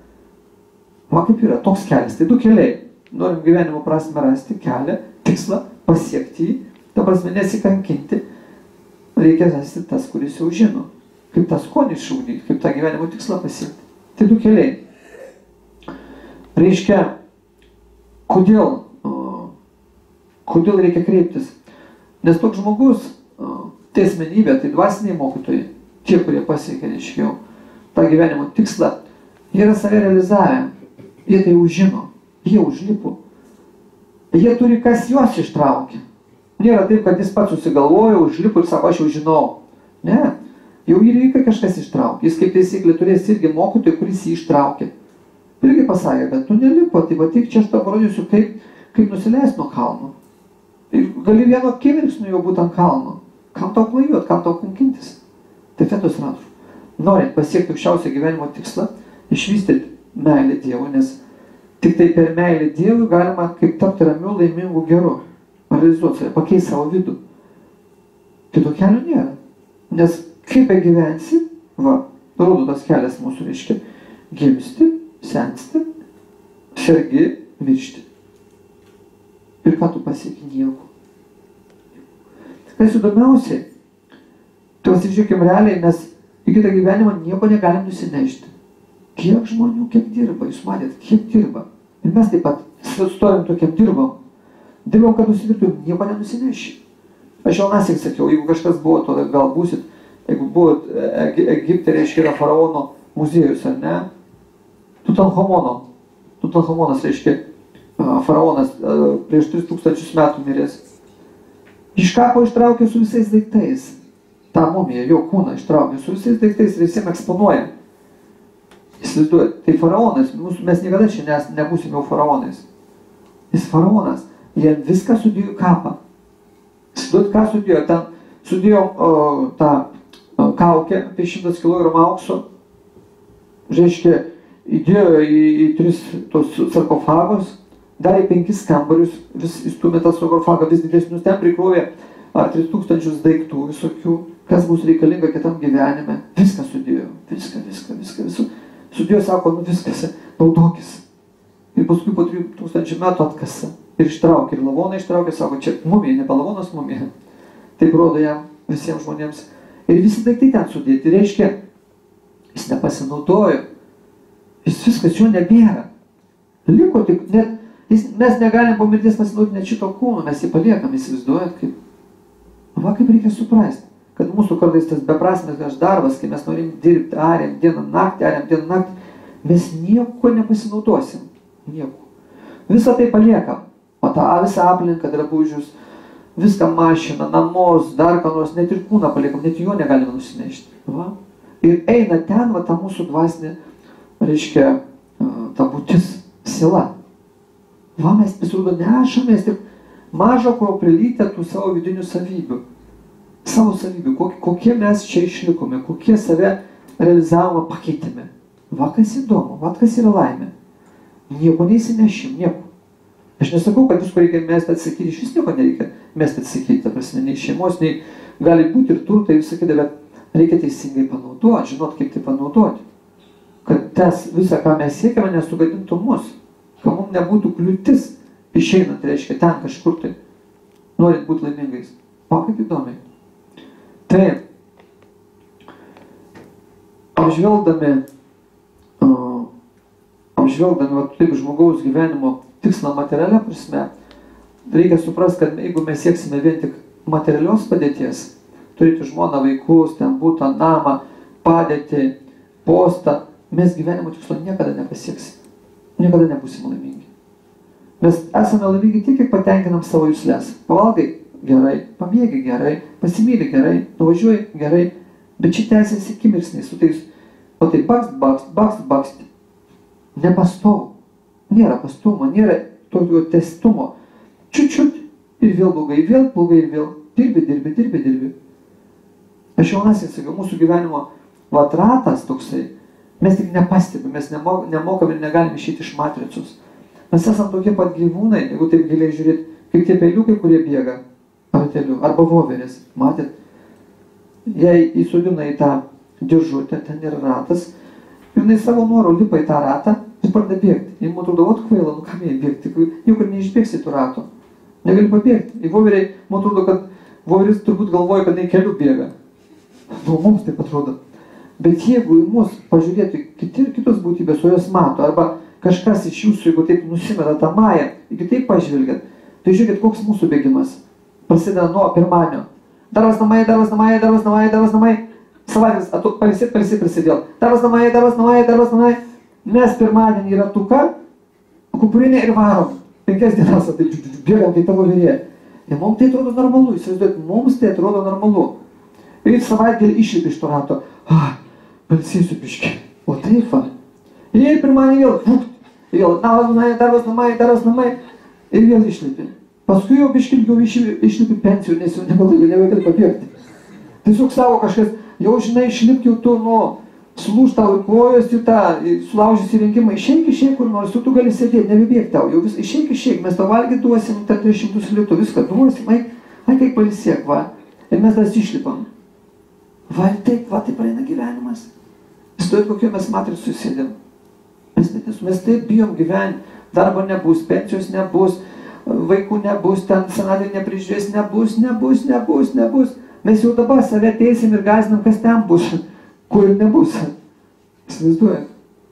Va kaip yra, toks kelias. Tai du keliai. Norim gyvenimo prasme rasti kelią, tikslą, pasiekti jį, ta prasme nesikankinti. Reikia rasti tas, kuris jau žino, kaip tą skonį išugdyti, kaip tą gyvenimo tikslą pasiekti. Tai du keliai. Reiškia, kodėl, kodėl reikia kreiptis? Nes toks žmogus, tai asmenybė, tai dvasiniai mokytojai, tie, kurie pasiekia, reiškia, tą gyvenimo tikslą, jie yra save realizavę, jie tai jau žino, jie užlipo. Jie turi, kas juos ištraukia. Nėra taip, kad jis pats susigalvojo, užlipo ir sako, aš jau žinau. Ne, jau jį reikia kažkas ištraukti. Jis kaip taisyklė turės irgi mokytojų, kuris jį ištraukė. Irgi pasakė, bet tu nelipo, tai va tik čia aš tau parodysiu, kaip, kaip nusileist nuo kalno. Ir gali vieno akimirksniu jau būti ant kalno. Kam tau klajuot, kam tau kankintis? Tai fetus ratų. Norint pasiekti aukščiausią gyvenimo tikslą, išvystyti meilę Dievui, nes tik tai per meilę Dievui galima kaip tapti ramiu, laimingu, geru. Realizuoti save, pakeisti savo vidų. Kito kelio nėra. Nes kaip gyvensi, va, rodo tas kelias mūsų, reiškia, gimsti, sensti, sergi, miršti. Ir ką tu pasieki? Nieko. Kas įdomiausiai, tai pasižiūrėkim realiai, mes į kitą gyvenimą nieko negalim nusinešti. Kiek žmonių, kiek dirba, jūs matėt, kiek dirba. Ir mes taip pat stovim tokiam dirbam. Dirbam, kad nusivirtum, nieko nenusineši. Aš jau nasik sakiau, jeigu kažkas buvo, to gal būsit, jeigu buvo Egipte, reiškia, yra faraono muziejus, ar ne? Tutanchamono. Tutanchamonas, reiškia, faraonas prieš tris tūkstančius metų miręs. Iš kapo ištraukė su visais daiktais. Ta mumija, jo kūną ištraukė su visais daiktais ir visiems eksponuoja. Įsivaizduojat, tai faraonas, mes niekada šiandien nebūsim jau faraonais. Jis faraonas, jie viską sudėjo į kapą. Įsivaizduojat, ką sudėjo? Ten sudėjo o, tą o, kaukę apie šimtas kilogramų aukso, reiškia, įdėjo į, į tris tos sarkofagus, darė penkis kambarius, vis įstumė tą sarkofagą vis didesnius, ten prikrovė ar tris tūkstančius daiktų visokių, kas bus reikalinga kitam gyvenime. Viską sudėjo, viską, viską, viską, viską. Sudėjo, sako, nu viskas, naudokis. Ir paskui po trijų tūkstančių metų atkasa. Ir ištraukė, ir lavoną ištraukė, sako, čia mumija, nebe lavonas mumija. Taip rodo jam visiems žmonėms. Ir visi daiktai ten sudėti. Reiškia, jis nepasinaudojo. Jis viskas jo nebėra. Liko tik, net, jis, mes negalim po mirties pasinaudoti net šito kūno, mes jį paliekam, įsivaizduojat, kaip. Va, kaip reikia suprasti, kad mūsų kartais tas beprasmiškas darbas, kai mes norim dirbti, ariam dieną naktį, ariam dieną naktį, mes nieko nepasinaudosim. Nieko. Visą tai paliekam. O tą visą aplinką, drabužius, viską mašiną, namus, dar ką nors, net ir kūną paliekam, net jo negalime nusinešti. Va. Ir eina ten, va, ta mūsų dvasinė, reiškia, ta būtis, siela. Va, mes pasirodo nešamės tik mažą kruopelytę tų savo vidinių savybių. Savo savybių, kokie mes čia išlikome, kokie save realizavome, pakeitėme. Va, kas įdomu, va, kas yra laimė. Nieko neįsinešim, nieko. Aš nesakau, kad visko reikia mesti atsakyti, iš vis nieko nereikia mesti atsakyti, ta prasme, nei šeimos, nei gali būti ir turtai, visą kitą, bet reikia teisingai panaudoti, žinot, kaip tai panaudoti. Kad tas visą, ką mes siekiame, nesugadintų mus, kad mums nebūtų kliūtis išeinant, reiškia, ten kažkur tai, norint būti laimingais. O, kaip įdomiai. Tai, apžvelgdami, uh, apžvelgdami, va, taip, žmogaus gyvenimo tikslą materialią prasme, reikia suprasti, kad jeigu mes sieksime vien tik materialios padėties, turėti žmoną, vaikus, ten būtą, namą, padėtį, postą, mes gyvenimo tikslo niekada nepasieksime. Niekada nebūsime laimingi. Mes esame laimingi tiek, kiek patenkinam savo juslės. Pavalgai gerai, pamiegi gerai, pasimyli gerai, nuvažiuoji gerai, bet čia tęsiasi akimirksniai su tais, o tai bakst, bakst, bakst, bakst. Nepastovų. Nėra pastumo, nėra tokio testumo. Čiut-čiut ir vėl blogai, vėl blogai ir vėl. Dirbi, dirbi, dirbi, dirbi. Aš jaunasis sakiau, mūsų gyvenimo vatratas toksai, mes tik nepastebime, mes nemokam ir negalim išeiti iš matricos. Mes esam tokie pat gyvūnai, jeigu taip giliai žiūrėt, kaip tie peliukai, kurie bėga rateliu, arba voverės. Matėt? Jei įsodina į tą dėžutę, ten yra ratas, jinai savo norų lipa į tą ratą ir pradeda bėgti. Jei man atrodo, ot kvaila, nu kam jie bėgti, niekur neišbėgsi tų ratų. Negali pabėgti. Į voveriai, man atrodo, kad voveris turbūt galvoja, kad jinai keliu bėga. Nu, mums taip atrodo. Bet jeigu į mus pažiūrėtų kiti ir kitos būtybės, o jos mato, arba kažkas iš jūsų, jeigu taip nusimeta tą mają, jeigu taip pažvelgiat, tai žiūrėkit, koks mūsų bėgimas. Prasideda nuo pirmanio. Darbas namai, darbas namai, darbas namai, darbas namai. Savaitės, atu, pailsėt, pailsėt, prasidėl. Darbas namai, darbas namai, darbas namai. Mes pirmadienį ratuką, kupurinę ir varom. Penkias dienas, tai bėgam, kai tavo vyrė. Ir mums tai atrodo normalu, įsivaizduojat, mums tai atrodo normalu. Ir savaitgalį išlipi iš to rato. Ah, pailsėsiu biškį. O taip va. Ir pirmadienį vėl, fukt. Ir vėl, darbas namai, darbas namai, darbas namai. Ir vėl išlipi. Paskui jau biškį ilgiau išlipi pensijų, nes jau negali, nebegali pabėgti. Tiesiog savo kažkas, jau žinai, išlipk jau tu, nu, sulūž tau ir kojos ir tą, sulaužys įrengimą, išeik, išeik kur nors, tu gali sėdėti, nebebėg tau, jau vis, išeik, išeik, mes tau valgį duosim, tą tris šimtus litų, viską duosim, ai, ai, kaip pailsėk, va. Ir mes tas išlipam. Va, taip, va, taip praeina gyvenimas. Įsivaizduojat, kokio mes matricų sėdėm. Mes, mes taip bijom gyventi, darbo nebus, pensijos nebus, vaikų nebus, ten senatvė neprižiūrės, nebus, nebus, nebus, nebus. Mes jau dabar save teisim ir gąsdinam, kas ten bus, kur ir nebus. Įsivaizduojat.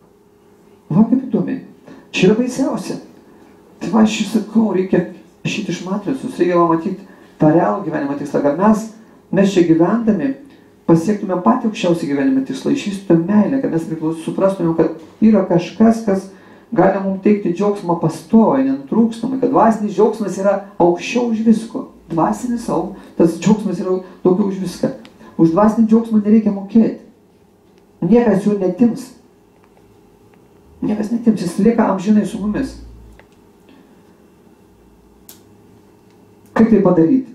Va, kaip įdomiai. Čia yra baisiausia. Tai va, aš sakau, reikia išeiti iš matricos, reikia matyti tą realų gyvenimo tikslą, kad mes, mes čia gyvendami, pasiektume patį aukščiausią gyvenimo tikslą, išvystytume meilę, kad mes suprastume, kad yra kažkas, kas gali mums teikti džiaugsmą pastoviai, nenutrūkstamai, kad dvasinis džiaugsmas yra aukščiau už visko. Dvasinis savo, tas džiaugsmas yra daugiau už viską. Už dvasinį džiaugsmą nereikia mokėti. Niekas jų netims. Niekas netims, jis lieka amžinai su mumis. Kaip tai padaryti?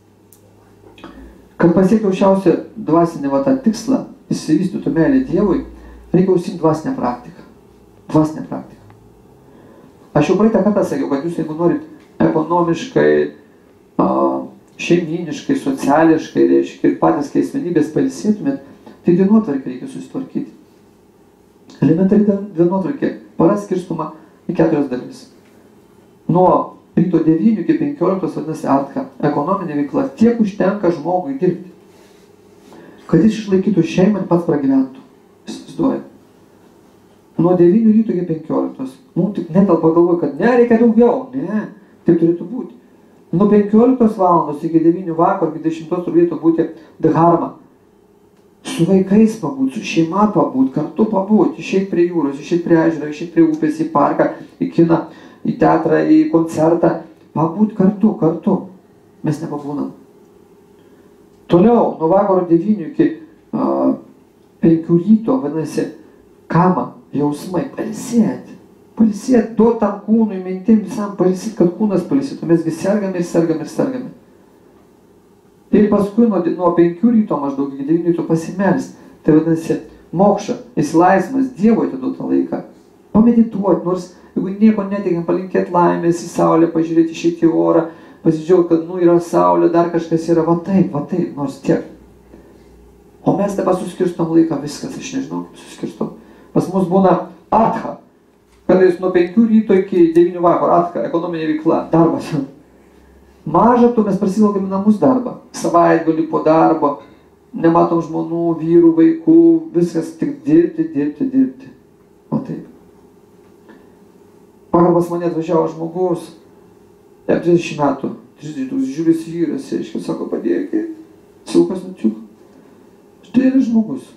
Kad pasiekti aukščiausią dvasinį va tą tikslą, įsivystytų meilė Dievui, reikia užsiimti dvasinę praktiką. Dvasinę praktiką. Aš jau praeitą kartą sakiau, kad jūs, jeigu norit ekonomiškai, šeiminiškai, sociališkai, reiškia, ir patys, kai asmenybės pailsėtumėt, tai dienotvarkę reikia susitvarkyti. Elementari dienotvarkė, para skirstoma į keturias dalis. Nuo ryto devynių iki penkioliktos vadinasi atka, ekonominė veikla, tiek užtenka žmogui dirbti, kad jis išlaikytų šeimą ir pats pragyventų. Įsivaizduoja. Nuo devynių ryto iki penkioliktos. Mums tik netelpa galvoja, kad ne, reikia daugiau. Ne, tai turėtų būti. Nuo penkioliktos valandos iki devynių vakaro, iki dešimtos turėtų būti dharma. Su vaikais pabūt, su šeima pabūt, kartu pabūt, išeiti prie jūros, išeiti prie ežero, išeiti prie upės, į parką, į kiną, į teatrą, į koncertą. Pabūt kartu, kartu. Mes nepabūnam. Toliau, nuo vakaro devynių iki uh, penkių ryto, vadinasi, kama, jausmai, pailsėti. Pailsėti, duoti tam kūnui, mintim visam pailsėti, kad kūnas pailsėtų. Mesgi sergame ir sergame ir sergame. Ir paskui nuo, nuo penkių ryto maždaug iki devynių ryto pasimelst. Tai vadinasi, mokša, įsilaisvimas, Dievui atiduotą laiką. Pamedituoti, nors jeigu nieko netikėm, palinkėti laimės į saulę, pažiūrėti, išeiti į orą, pasidžiaugti, kad nu yra saulė, dar kažkas yra, va taip, va taip, nors tiek. O mes dabar suskirstom laiką, viskas, aš nežinau, kaip suskirstom. Pas mus būna atha. Kada jis nuo penkių ryto iki devynių vakaro, atka, ekonominė veikla, darbas. Maža to mes prasivalgėm namus darbą. Savaitgalį po darbo, nematom žmonų, vyrų, vaikų, viskas tik dirbti, dirbti, dirbti. O taip. Vakar pas mane atvažiavo žmogus, jam trisdešimt metų, trisdešimt, žiūris vyras, reiškia, sako, padėkit, silkas nutiuk. Štai yra žmogus.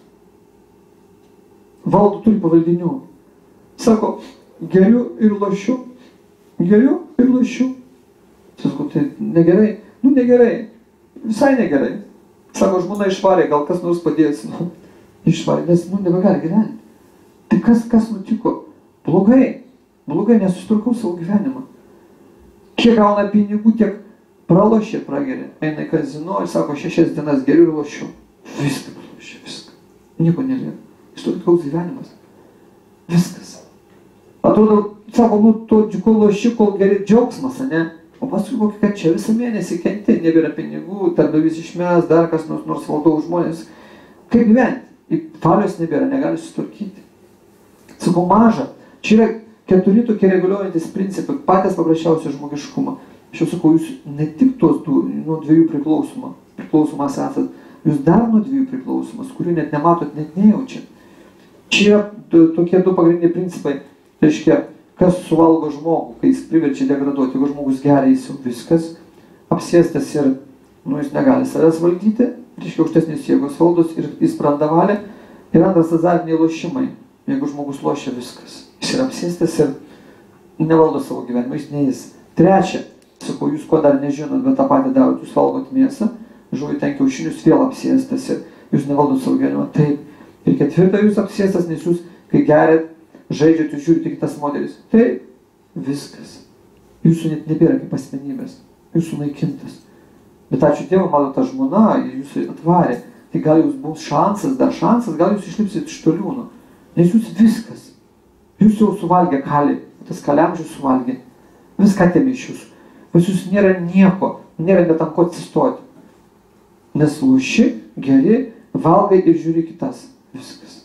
Valdo turi pavaldinių. Sako, geriu ir lošiu, Geriu ir lošiu. Sakau, tai negerai. Nu, negerai. Visai negerai. Sako, žmona išvarė, gal kas nors padės. Nu, išvarė, nes, nu, nebegali gyventi. Tai kas, kas nutiko? Blogai. Blogai, nesusitvarkau savo gyvenimą. Kiek gauna pinigų, tiek pralošė, prageria. Eina į kazino ir sako, šešias dienas geriu ir lošiu. Viską pralošė, viską. Nieko nelieka. Iš to koks gyvenimas. Viskas. Atrodo, sako, nu, to kol lošiu, kol geri džiaugsmas, ne? O paskui kokį, kad čia visą mėnesį kenti, nebėra pinigų, darbdavys išmes, dar kas nors, nors valdau žmonės. Kaip gyventi? Valios nebėra, negali susitvarkyti. Sakau, maža. Čia yra keturi tokie reguliuojantis principai, patys paprasčiausiai žmogiškumą. Aš jau sakau, jūs ne tik tos du, nuo dviejų priklausomą, priklausomas esat, jūs dar nuo dviejų priklausomas, kurių net nematot, net nejaučiat. Čia yra tokie du pagrindiniai principai. Reiškia, kas suvalgo žmogų, kai jis priverčia degraduoti, jeigu žmogus geria, jis jau viskas, apsėstas ir, nu, jis negali savęs valdyti, reiškia, aukštesnės jėgos valdos ir jis praranda valią. Ir antras azartiniai lošimai, jeigu žmogus lošia viskas, jis yra apsėstas ir nevaldo savo gyvenimą, jis ne jis. Trečia, sakau, jūs ko dar nežinot, bet tą patį darot, jūs valgot mėsą, žuvį ten kiaušinius, vėl apsėstas ir jūs nevaldot savo gyvenimą. Taip. Ir ketvirta, jūs apsėstas, nes jūs, kai geriat, žaidžiat, jūs žiūrite kitas modelis. Taip, viskas. Jūsų net nebėra kaip asmenybės. Jūsų naikintas. Bet ačiū Dievui, mano ta žmona, jūsų atvarė. Tai gal jūs bus šansas, dar šansas, gal jūs išlipsit iš toliūno. Nes jūs viskas. Jūs jau suvalgė kalį. Tas kaliamžius suvalgė. Viską atėmė iš jūsų. Pas jūs nėra nieko. Nėra net ant ko atsistoti. Nes loši, geri, valgai ir žiūri kitas. Viskas.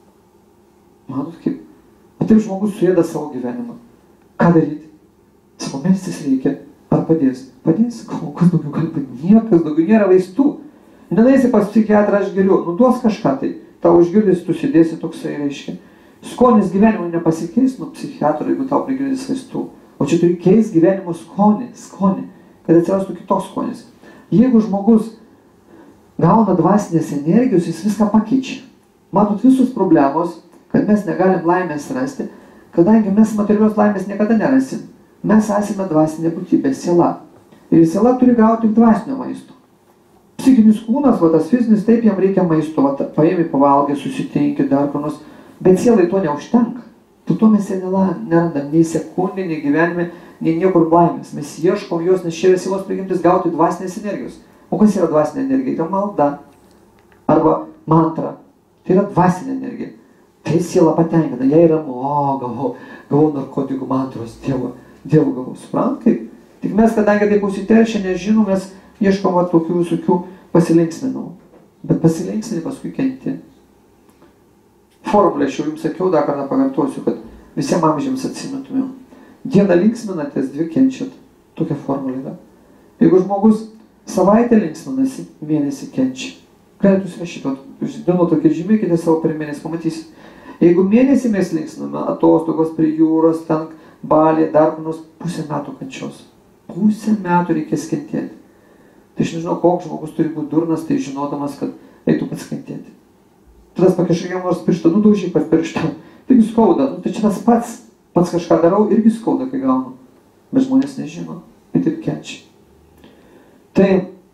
Manot kaip? O taip žmogus suėda savo gyvenimą. Ką daryti? Sako, melstis reikia. Ar padės? Padės? Sakau, kas daugiau gali padėti? Niekas daugiau, nėra vaistų. Nenaisi pas psichiatrą, aš geriu. Nu, duos kažką tai. Tau užgirdys, tu sėdėsi toksai, reiškia. Skonis gyvenimo nepasikeis nuo psichiatro, jeigu tau prigirdys vaistų. O čia turi keis gyvenimo skonį. Skonį. Kad atsirastų kitoks skonis. Jeigu žmogus gauna dvasinės energijos, jis viską pakeičia. Matot, visus problemos, kad mes negalim laimės rasti, kadangi mes materialios laimės niekada nerasim. Mes esame dvasinė būtybė, siela. Ir siela turi gauti dvasinio maisto. Psichinis kūnas, va tas fizinis, taip jam reikia maisto, va, paėmė, pavalgė, susitinki, dar konos, bet sielai to neužtenka. Tu to mes nerandam nei sekundė, nei gyvenime, nei niekur laimės. Mes ieškom jos, nes čia yra sielos prigimtis gauti dvasinės energijos. O kas yra dvasinė energija? Tai malda arba mantra. Tai yra dvasinė energija. Tai siela patenkina, jai ramu, o, gavau, gavau narkotikų mantros, Dievo, Dievo gavau, suprant kaip? Tik mes, kadangi taip užsiteršę, nežinom, mes ieškom va, tokių visokių pasilinksminimų. Bet pasilinksminį paskui kenti. Formulę aš jau jums sakiau, dar kartą pakartosiu, kad visiems amžiams atsimintumėm. Dieną linksminatės, dvi kenčiat. Tokia formulė yra. Jeigu žmogus savaitę linksminasi, mėnesį kenčia. Galite užsirašyti, dienų tokia žymėkite savo per mėnesį, pamatysit. Jeigu mėnesį mes linksminame, atostogos prie jūros, ten balė, dar nors pusę metų kančios. Pusę metų reikės kentėti. Tai aš nežinau, koks žmogus turi būti durnas, tai žinodamas, kad eitų pats kentėti. Tada kažkokiam nors pirštą, nudaužyk per pirštą. Taigi skauda, nu, tai čia tas pats, pats kažką darau, irgi skauda, kai gaunu. Bet žmonės nežino, ir taip kenčia. Tai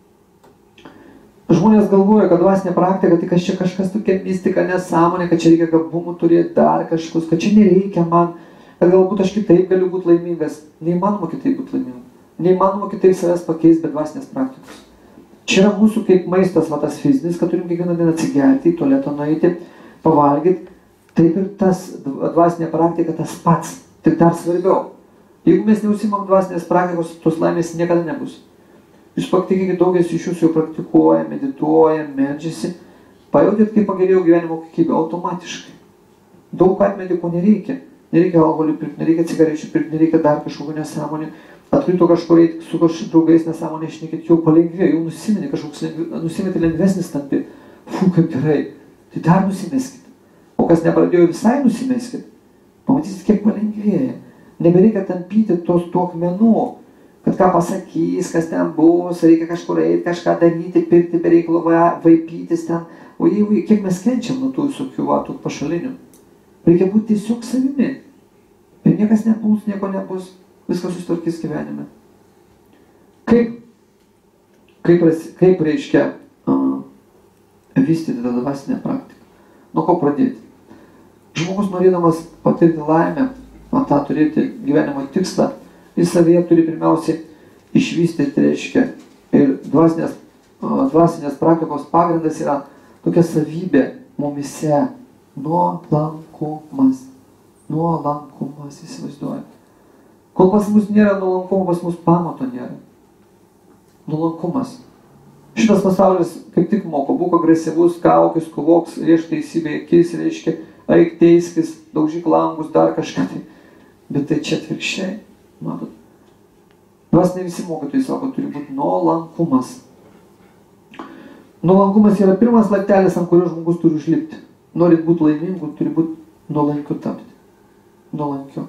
žmonės galvoja, kad dvasinė praktika, tai kad čia kažkas tokia mistika, nesąmonė, kad čia reikia gabumų turėti dar kažkus, kad čia nereikia man, kad galbūt aš kitaip galiu būti laimingas. Neįmanoma kitaip būti laimingas. Neįmanoma kitaip savęs pakeisti be dvasinės praktikos. Čia yra mūsų kaip maistas, va tas fizinis, kad turim kiekvieną dieną atsigerti, į tualetą nueiti, pavalgyti. Taip ir tas dvasinė praktika tas pats, tik dar svarbiau. Jeigu mes neužsimam dvasinės praktikos, tos laimės niekada nebus. Jūs patikėkite, daugelis iš jūsų jau praktikuoja, medituoja, meldžiasi. Pajautėt, kaip pagerėjo gyvenimo kokybė automatiškai. Daug atmetė, ko nereikia. Nereikia alkoholį pirkti, nereikia cigarečių pirkti, nereikia dar kažkokio nesąmonį. Atkrito kažkur eiti su kažkokiais draugais nesąmonė šnekėti, jau palengvėjo, jau nusiminė, kažkoks lengvi, nusimetė lengvesnis tampi. Fū, kaip gerai. Tai dar nusimeskit. O kas nepradėjo visai nusimeskit, pamatysit, kiek palengvėja. Nebereikia tampyti tos tų akmenų, kad ką pasakys, kas ten bus, reikia kažkur eiti, kažką daryti, pirkti be reikalo, vaipytis ten. O jeigu, kiek mes kenčiam nuo tų visokių va, tų pašalinių. Reikia būti tiesiog savimi. Ir niekas nepuls, nieko nebus. viskas susitvarkys gyvenime. Kaip, kaip, kaip reiškia uh, vystyti tą dvasinę praktiką? Nuo ko pradėti? Žmogus norėdamas patirti laimę, o tą turėti gyvenimo tikslą, jis savyje turi pirmiausiai išvystyti, reiškia, ir dvasinės, uh, dvasinės praktikos pagrindas yra tokia savybė mumise, nuolankumas. Nuolankumas, įsivaizduoja. Kol pas mus nėra nuolankumo, pas mus pamato nėra. Nuolankumas. Šitas pasaulis kaip tik moko, būk agresyvus, kaukis, kovoks, rieš teisybė akis, reiškia, eik teiskis, daužyk langus, dar kažką tai. Bet tai čia atvirkščiai, matot. Vas ne visi mokytojai sako, turi būti nuolankumas. Nuolankumas yra pirmas laiptelis, ant kurio žmogus turi užlipti. Norit būti laimingu, turi būti nuolankiu tapti. Nuolankiu.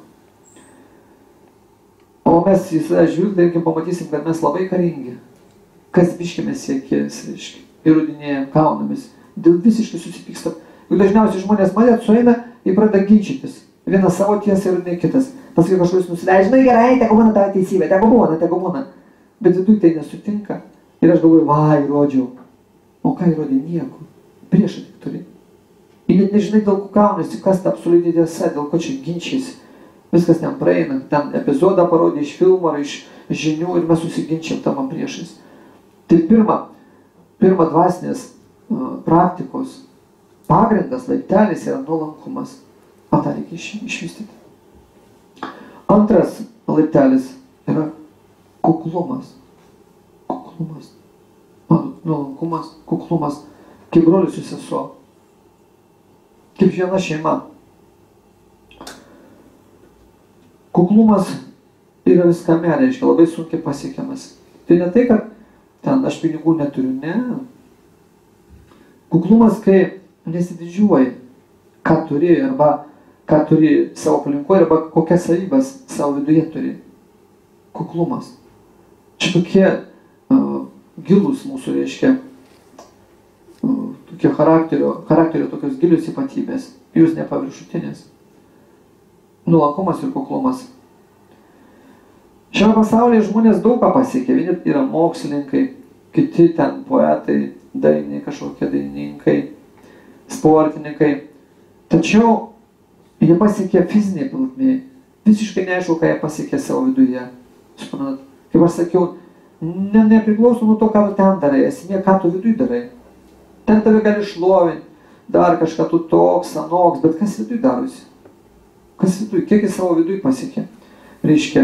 O mes į save žvilgtelkim, pamatysim, kad mes labai karingi. Kas biški mes siekės, reiškia. Įrodinėjam, kaunamės. Dėl visiškai susipykstam. Juk dažniausiai žmonės mane sueina ir pradeda ginčytis. Vienas savo tiesą ir ne kitas. Paskui kažkuris nusileidžia, žinai gerai, tegu būna tavo teisybė, tegu būna, tegu būna. Bet viduj tai nesutinka. Ir aš galvoju, va, įrodžiau. O ką įrodė? Nieko. Priešą tik turi. Ir net nežinai, dėl ko kaunasi, kas ta absoliuti tiesa, dėl ko čia ginčiasi. Viskas ten praeina. Ten epizodą parodė iš filmo ar iš žinių ir mes susiginčiam tamo priešais. Tai pirma, pirma dvasinės uh, praktikos pagrindas, laiptelis yra nuolankumas. O tą reikia iš, išvystyti. Antras laiptelis yra kuklumas. Kuklumas. Nuolankumas, kuklumas, kaip brolis su sesuo. Kaip viena šeima. Kuklumas yra viskame, reiškia, labai sunkiai pasiekiamas. Tai ne tai, kad ten aš pinigų neturiu, ne. Kuklumas, kai nesididžiuoji, ką turi, arba ką turi savo aplinkoje, arba kokias savybės savo viduje turi. Kuklumas. Čia tokie uh, gilus mūsų, reiškia, uh, tokie charakterio, charakterio tokios gilius ypatybės, jūs nepaviršutinės. Nuolankumas ir kuklumas. Šiame pasaulyje žmonės daug ką pasiekė. Vieni yra mokslininkai, kiti ten poetai, dainiai, kažkokie dainininkai, sportininkai. Tačiau jie pasiekė fiziniai plotmėje. Visiškai neaišku, ką jie pasiekė savo viduje. Suprantat? Kaip aš sakiau, ne, nepriklauso nuo to, ką tu ten darai, esmė, ką tu viduj darai. Ten tave gali šlovinti, dar kažką tu toks, anoks, bet kas viduj darosi? Kas viduj? Kiek jis savo viduj pasiekė? Reiškia.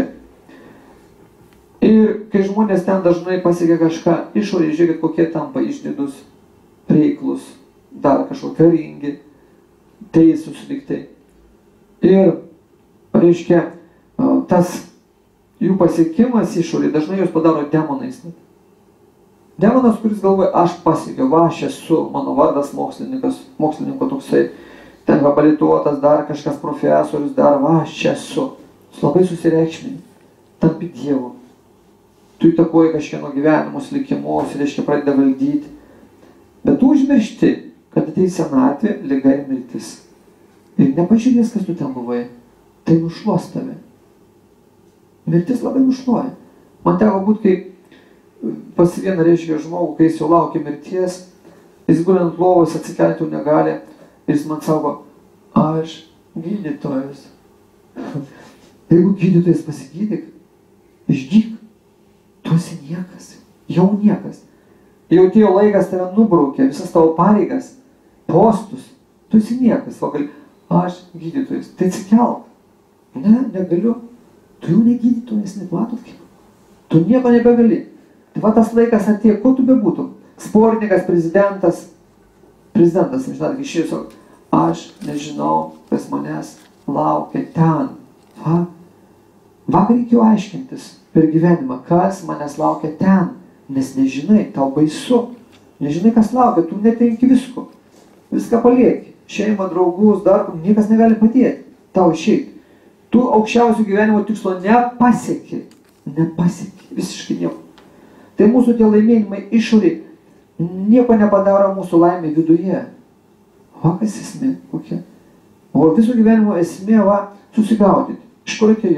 Ir kai žmonės ten dažnai pasiekia kažką išorėje, žiūrėkit, kokie tampa išdidus, reiklus, dar kažkokie ringi, teisūs lygtai. Ir, reiškia, tas jų pasiekimas išorėje dažnai jūs padaro demonais. Demonas, kuris galvoja, aš pasiekiau, va, aš esu, mano vardas mokslininkas, mokslininko toksai, ten habilituotas, dar kažkas profesorius, dar va, aš čia esu. Jis labai susireikšmini, tampi Dievu. Tu įtakoji kažkieno gyvenimus, likimus, reiškia pradeda valdyti. Bet tu užmiršti, kad ateis senatvė, liga ir mirtis. Ir nepažiūrės, kas tu ten buvai. Tai nušluos tave. Mirtis labai nušluoja. Man teko būti, kai pas vieną, reiškia, žmogų, kai jis jau laukia mirties, jis guli ant lovos, atsikelti jau negali, ir jis man sako, aš gydytojas. Jeigu gydytojas, pasigydyk, išgyk. Tu esi niekas, jau niekas. Jau atėjo laikas tave nubraukė, visas tavo pareigas, postus, tu esi niekas. O gali, aš gydytojas, tai atsikelk. Ne, negaliu. Tu jau negydytojas, neplatot kaip. Tu nieko nebegali. Tai va tas laikas atėjo, ko tu bebūtum. Sportininkas, prezidentas, prezidentas, žinot, išėjus, aš nežinau, kas manęs laukia ten. Va, vakar reikėjo aiškintis per gyvenimą, kas manęs laukia ten, nes nežinai, tau baisu, nežinai, kas laukia, tu netenki visko, viską palieki, šeimą, draugus, darbą, niekas negali padėti, tau išeiti. Tu aukščiausių gyvenimo tikslo nepasieki, nepasieki, visiškai nieko. Tai mūsų tie laimėjimai išorėj nieko nepadaro mūsų laimė viduje. Va, kas esmė, kokia. O viso gyvenimo esmė, va, susigaudyti. Iš kur atėjau,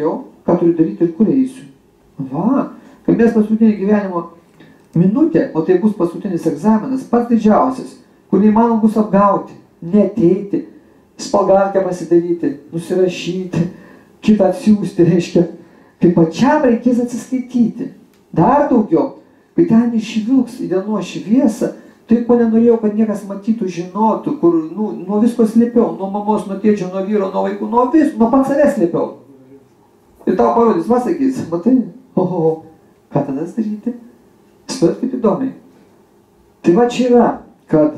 ką turiu daryti ir kur eisiu. Va, kai mes paskutinį gyvenimo minutę, o tai bus paskutinis egzaminas, pats didžiausias, kur neįmanoma bus apgauti, neateiti, spalgarkę pasidaryti, nusirašyti, kitą atsiųsti, reiškia, kai pačiam reikės atsiskaityti. Dar daugiau, kai ten išvilks į dienos šviesą, tai ko nenorėjau, kad niekas matytų, žinotų, kur nu, nuo visko slėpiau, nuo mamos, nuo tėčio, nuo vyro, nuo vaikų, nuo visko, nuo pats savęs slėpiau. Ir tau parodys, va sakys, matai, oho, ką tada daryti? Spėt kaip įdomiai. Tai va čia yra, kad,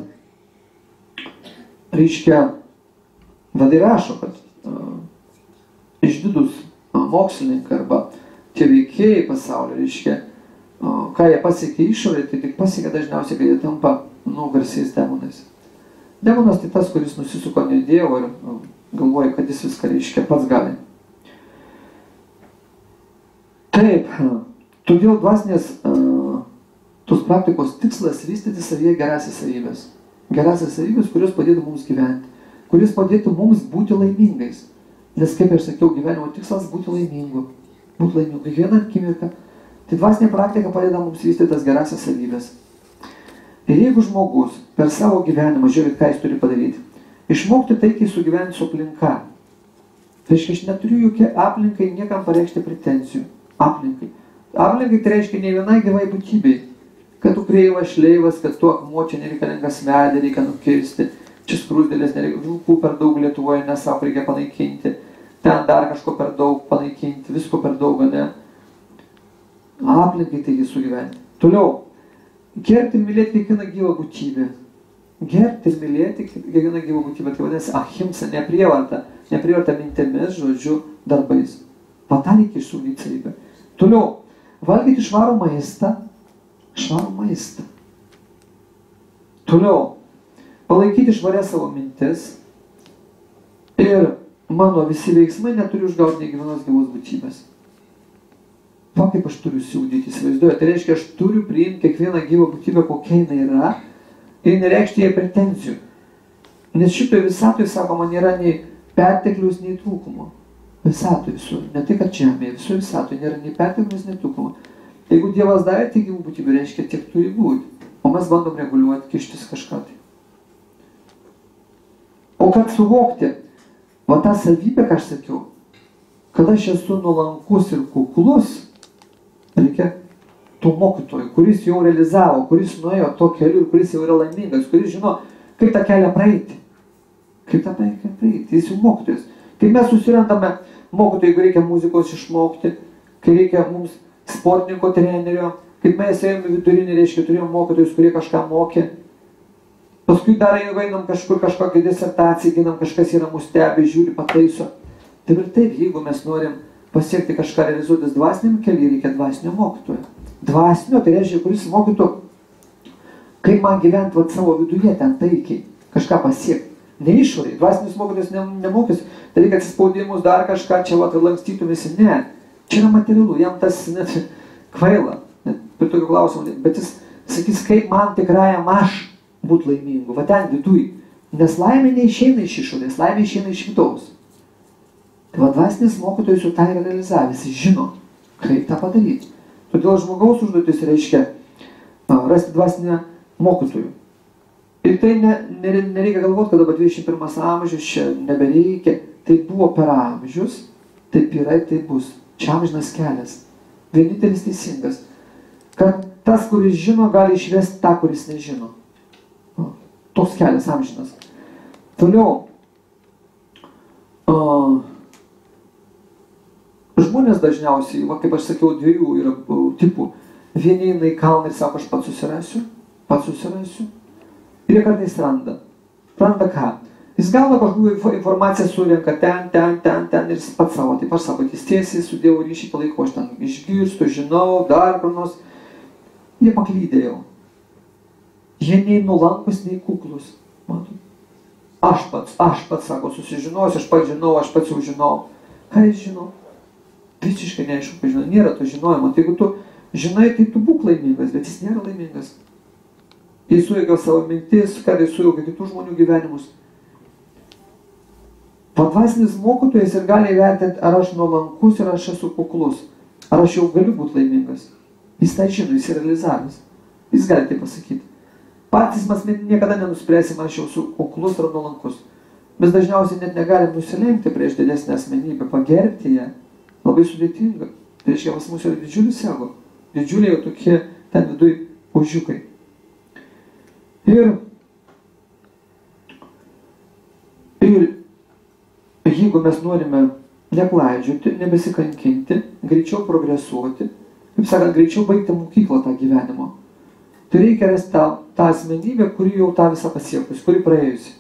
reiškia, vadai rašo, kad uh, išdidus uh, mokslininkai arba tie veikėjai pasaulio, reiškia, uh, ką jie pasiekia išorėje, tai tik pasiekia dažniausiai, kad jie tampa, nu, garsiais demonais. Demonas tai tas, kuris nusisuko nuo Dievo ir uh, galvoja, kad jis viską, reiškia, pats gali. Taip, todėl dvasinės uh, tos praktikos tikslas vystyti savyje gerasias savybės. Gerasias savybės, kurios padėtų mums gyventi, kuris padėtų mums būti laimingais. Nes, kaip ir sakiau, gyvenimo tikslas būti laimingu. Būti laimingu kiekvieną akimirką. Tai dvasinė praktika padeda mums vystyti tas gerasias savybės. Ir jeigu žmogus per savo gyvenimą, žiūrėt, ką jis turi padaryti, išmokti taikiai sugyventi su aplinka. Tai reiškia, aš neturiu jokia aplinkai niekam pareikšti pretenzijų. Aplinkai. Aplinkai tai reiškia ne vienai gyvai būtybei. Kad tu kreivas, šleivas, kad tu akmuo, čia nereikalingas medį, reikia nukirsti. Čia skrusdėlės nereikia, vilkų per daug Lietuvoje, nesako, reikia panaikinti. Ten dar kažko per daug panaikinti, visko per daug, ne? Aplinkai tai jį sugyventi. Toliau. Gerbti ir mylėti kiekvieną gyvą būtybę. Gerbti ir mylėti kiekvieną gyvą būtybę. Tai vadinasi ahimsa, neprievarta. Neprievarta mintimis, žodžiu, darbais. Va tą reikia išsugdyti savybę. Toliau. Valgyti švarų maistą. Švarų maistą. Toliau. Palaikyti švarę savo mintis. Ir mano visi veiksmai neturi užgauti nei gyvenos gyvos būtybės. Va kaip aš turiu siūdyti, įsivaizduoju. Tai reiškia, aš turiu priimti kiekvieną gyvą būtybę, kokia jinai yra, ir nereikšti jai pretenzijų. Nes šitoje visatoje, sakoma, nėra nei pertekliaus, nei trūkumo. Visatoje visur. Ne tai, kad žemėje, visur visatoje nėra nei pertekliaus, nei trūkumo. Jeigu Dievas davė tiek gyvų būtybių, reiškia, tiek turi būti. O mes bandom reguliuoti, kištis kažką tai. O kad suvokti, va tą savybę, ką aš sakiau, kad aš esu nuolankus ir kuklus, reikia to mokytojo, kuris jau realizavo, kuris nuėjo to keliu ir kuris jau yra laimingas, kuris žino, kaip tą kelią praeiti. Kaip tą kelią praeiti. Jis jau mokytojas. Kai mes susirandame mokytojai, jeigu reikia muzikos išmokti, kai reikia mums sportininko trenerio, kaip mes ėjome vidurinį, reiškia, turėjom mokytojus, kurie kažką mokė. Paskui dar einam kažkur kažkokią disertaciją, ginam, kažkas yra mus stebi, žiūri, pataiso. Taip ir taip, jeigu mes norim pasiekti kažką realizuotis dvasiniam keliui, reikia dvasinio mokytojo. Dvasinio, tai reiškia, kuris mokytų, kaip man gyventi vat, savo viduje ten taikiai, kažką pasiekti. Ne išoriai, dvasinis mokytojas ne, nemokys, tai reikia atsispaudimus, dar kažką čia vat, lankstytumėsi. Ne, čia yra materialu, jam tas net kvaila, net per tokio klausimą, bet jis sakys, kaip man tikrajam aš būti laimingu, va ten viduj. Nes laimė neišeina iš išorės, laimė išeina iš vidaus. Tai va dvasinis mokytojas jau tą yra realizavęs, jis žino, kaip tą padaryti. Todėl žmogaus užduotis reiškia rasti dvasinę mokytojų. Ir tai ne, nereikia galvoti, kad dabar dvidešimt pirmas amžius čia nebereikia. Tai buvo per amžius, taip yra ir taip bus. Čia amžinas kelias. Vienintelis teisingas. Kad tas, kuris žino, gali išvesti tą, kuris nežino. Toks kelias amžinas. Toliau. Uh, žmonės dažniausiai, va, kaip aš sakiau, dviejų yra tipų. Vieni eina į kalną ir sako, aš pats susirasiu, pats susirasiu. Ir jie kartais randa. Randa ką? Jis gauna kažkokią informaciją, surenka ten, ten, ten, ten ir jis pats savo. Taip aš sako, jis tiesiai su Dievo ryšį palaiko, aš ten išgirstu, žinau, dar kur nors. Jie paklydė jau. Jie nei nuolankus, nei kuklus. Matot? Aš pats, aš pats, sako, susižinosiu, aš pats žinau, aš pats jau žinau. Ką jis žino? Visiškai neaišku, ką žinau. Nėra to žinojimo. Tai jeigu tu žinai, tai tu būk laimingas, bet jis nėra laimingas. Jis sujaukia savo mintis, kad jis sujaukia kitų žmonių gyvenimus. Dvasinis mokytojas ir gali įvertinti, ar aš nuolankus ir aš esu kuklus. Ar aš jau galiu būti laimingas. Jis tai žino, jis yra realizavęs. Jis gali tai pasakyti. Patys mes niekada nenuspręsim, ar aš jau esu kuklus ar nuolankus. Mes dažniausiai net negalim nusilenkti prieš didesnę asmenybę, pagerbti ją. Labai sudėtinga. Tai reiškia, pas mus yra didžiulis ego. Didžiuliai jau tokie ten viduj ožiukai. Ir, ir jeigu mes norime neklaidžioti, nebesikankinti, greičiau progresuoti, kaip sakant, greičiau baigti mokyklą tą gyvenimo, tai reikia rasti tą, tą asmenybę, kuri jau tą visą pasiekusi, kuri praėjusi.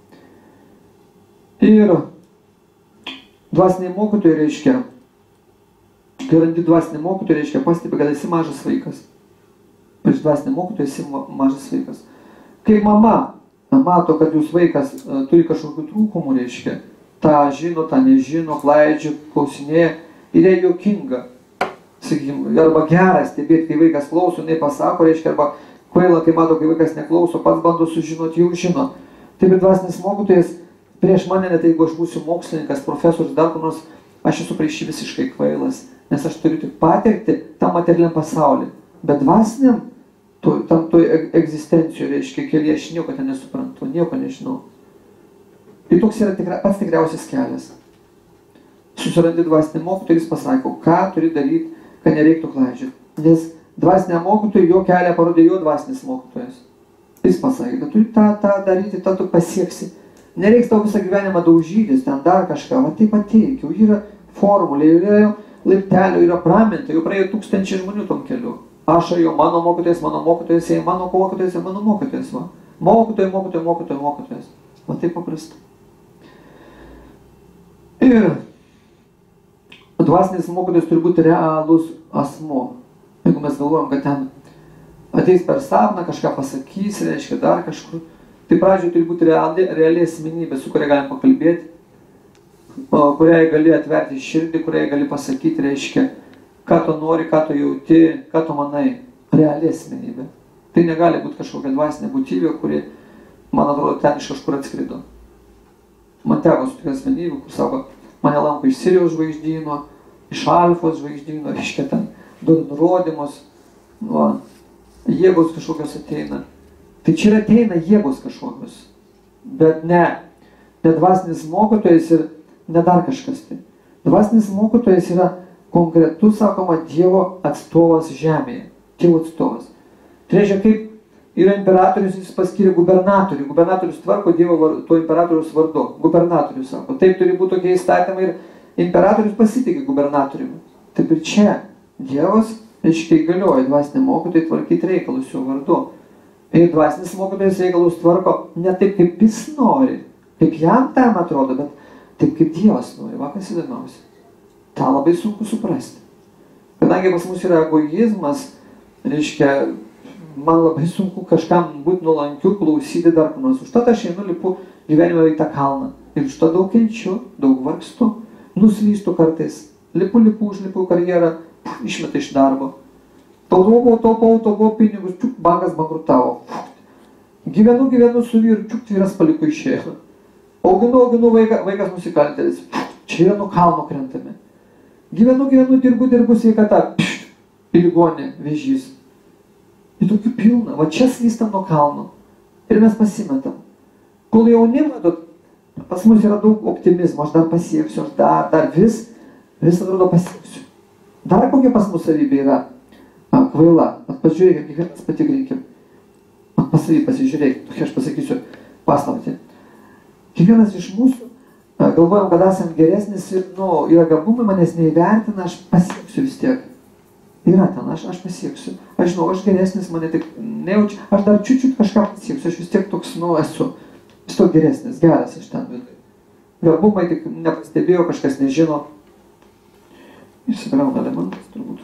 Ir dvasiniai mokytojai reiškia, kai randi dvasinį mokytoją, reiškia pastebi, kad esi mažas vaikas. Prieš dvasinį mokytoją esi mažas vaikas. Kai mama mato, kad jūs vaikas uh, turi kažkokių trūkumų, reiškia, tą žino, tą nežino, klaidžia, klausinėja, ir jie juokinga. Sakykime, arba geras stebėti, kai vaikas klauso, nei pasako, reiškia, arba kvaila, kai mato, kai vaikas neklauso, pats bando sužinoti, jau žino. Taip ir dvasinis mokytojas prieš mane, net jeigu aš būsiu mokslininkas, profesorius, dar kur nors, aš esu prieš jį visiškai kvailas, nes aš turiu tik patirti tam materialiam pasaulį. Bet dvasiniam, to, tam toj egzistencijoje, reiškia, keli aš nieko ten nesuprantu, nieko nežinau. Tai toks yra tikra, pats tikriausias kelias. Susirandi dvasinį mokytoją ir jis pasako, ką turi daryti, kad nereiktų klaidžioti. Nes dvasiniam mokytojui jo kelią parodė jo dvasinis mokytojas. Jis pasakė, kad turi tą, tą daryti, tą tu pasieksi. Nereiks tau visą gyvenimą daužytis, ten dar kažką, va taip ateik, jau yra formulė, jau yra laiptelio, yra praminta, jau praėjo tūkstančiai žmonių tom keliu. Aš jau mano mokytojas, mano mokytojas, jei mano mokytojas, jei mano mokytojas, va. Mokytojai, mokytojai, mokytojai, mokytojas. Va taip paprasta. Ir dvasinis mokytojas turi būti realus asmuo. Jeigu mes galvojam, kad ten ateis per sapną, kažką pasakys, reiškia dar kažkur, tai pradžioje turi būti reali, reali asmenybė, su kuria galim pakalbėti, kuriai gali atverti širdį, kuriai gali pasakyti, reiškia, ką tu nori, ką tu jauti, ką tu manai. Reali asmenybė. Tai negali būti kažkokia dvasinė būtybė, kuri, man atrodo, ten iš kažkur atskrido. Man teko su tokia asmenybė, kur sako, mane lanko iš Sirijos žvaigždyno, iš Alfos žvaigždyno, reiškia ten duoda nurodymus, va, jėgos kažkokios ateina. Tai čia ir ateina jėgos kažkokios, bet ne, ne dvasinis mokytojas ir ne dar kažkas tai. Dvasinis mokytojas yra konkretus, sakoma, Dievo atstovas žemėje, Dievo atstovas. Tai reiškia, kaip yra imperatorius, jis paskyrė gubernatorių. Gubernatorius tvarko Dievo to imperatoriaus vardu. Gubernatorius sako, taip turi būti tokie įstatymai ir imperatorius pasitikė gubernatoriumi. Taip ir čia Dievas, reiškia, įgalioja dvasinį mokytojai tvarkyti reikalus jo vardu. Ir dvasinis mokytojas reikalus tvarko ne taip, kaip jis nori, kaip jam tam atrodo, bet taip, kaip Dievas nori. Va, kas įdomiausia. Ta labai sunku suprasti. Kadangi pas mus yra egoizmas, reiškia, man labai sunku kažkam būti nuolankiu, klausyti dar kur nors. Užtat aš einu, lipu gyvenime į tą kalną. Ir užtat daug kenčiu, daug vargstu, nuslystu kartais. Lipu, lipu, užlipu karjerą, išmeta iš darbo. Taupau, taupau, taupau pinigus, čiuk, bankas bankrutavo. Gyvenu, gyvenu su vyru, čiuk, vyras paliko išėjo. Auginu, auginu, vaikas, vaikas nusikaltėlis. Čia yra nuo kalno krentame. Gyvenu, gyvenu, dirbu, dirbu, sveikata. Į ligonę, vėžys. Į tokių pilną, va čia slystam nuo kalno. Ir mes pasimetam. Kol jaunimą, pas mus yra daug optimizmo, aš dar pasieksiu, aš dar, dar vis, vis atrodo pasieksiu. Dar kokia pas mus savybė yra a, kvaila. At pažiūrėkim, kiekvienas patikrinkim. At pas savį pasižiūrėkim, tokia aš pasakysiu paslaptį. Kiekvienas iš mūsų a, galvojam, kad esam geresnis ir, nu, yra gabumai, manęs neįvertina, aš pasieksiu vis tiek. Yra ten, aš, aš pasieksiu. Aš žinau, aš geresnis, mane tik nejaučiu, aš dar čiut-čiut kažką pasieksiu, aš vis tiek toks, nu, esu. Vis to geresnis, geras aš ten vidui. Garbumai tik nepastebėjau, kažkas nežino. Išsibrauna elementas, turbūt.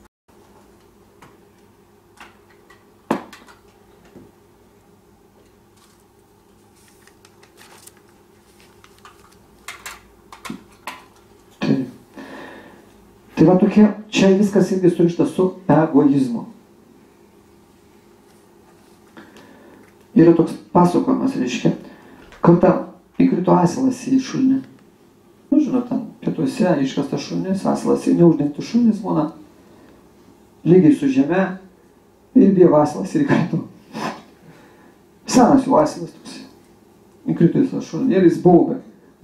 Tai, tai va tokie, čia viskas irgi surišta su egoizmu. Yra toks pasakojimas, reiškia, kartą įkrito asilas į šulinį. žinot, ten pietuose iškastas šunis, asilas ir neuždengtų šunis būna, lygiai su žeme ir bėgo asilas ir įkrito. Senas jau asilas toks. Įkrito į tą šunį ir jis baubė.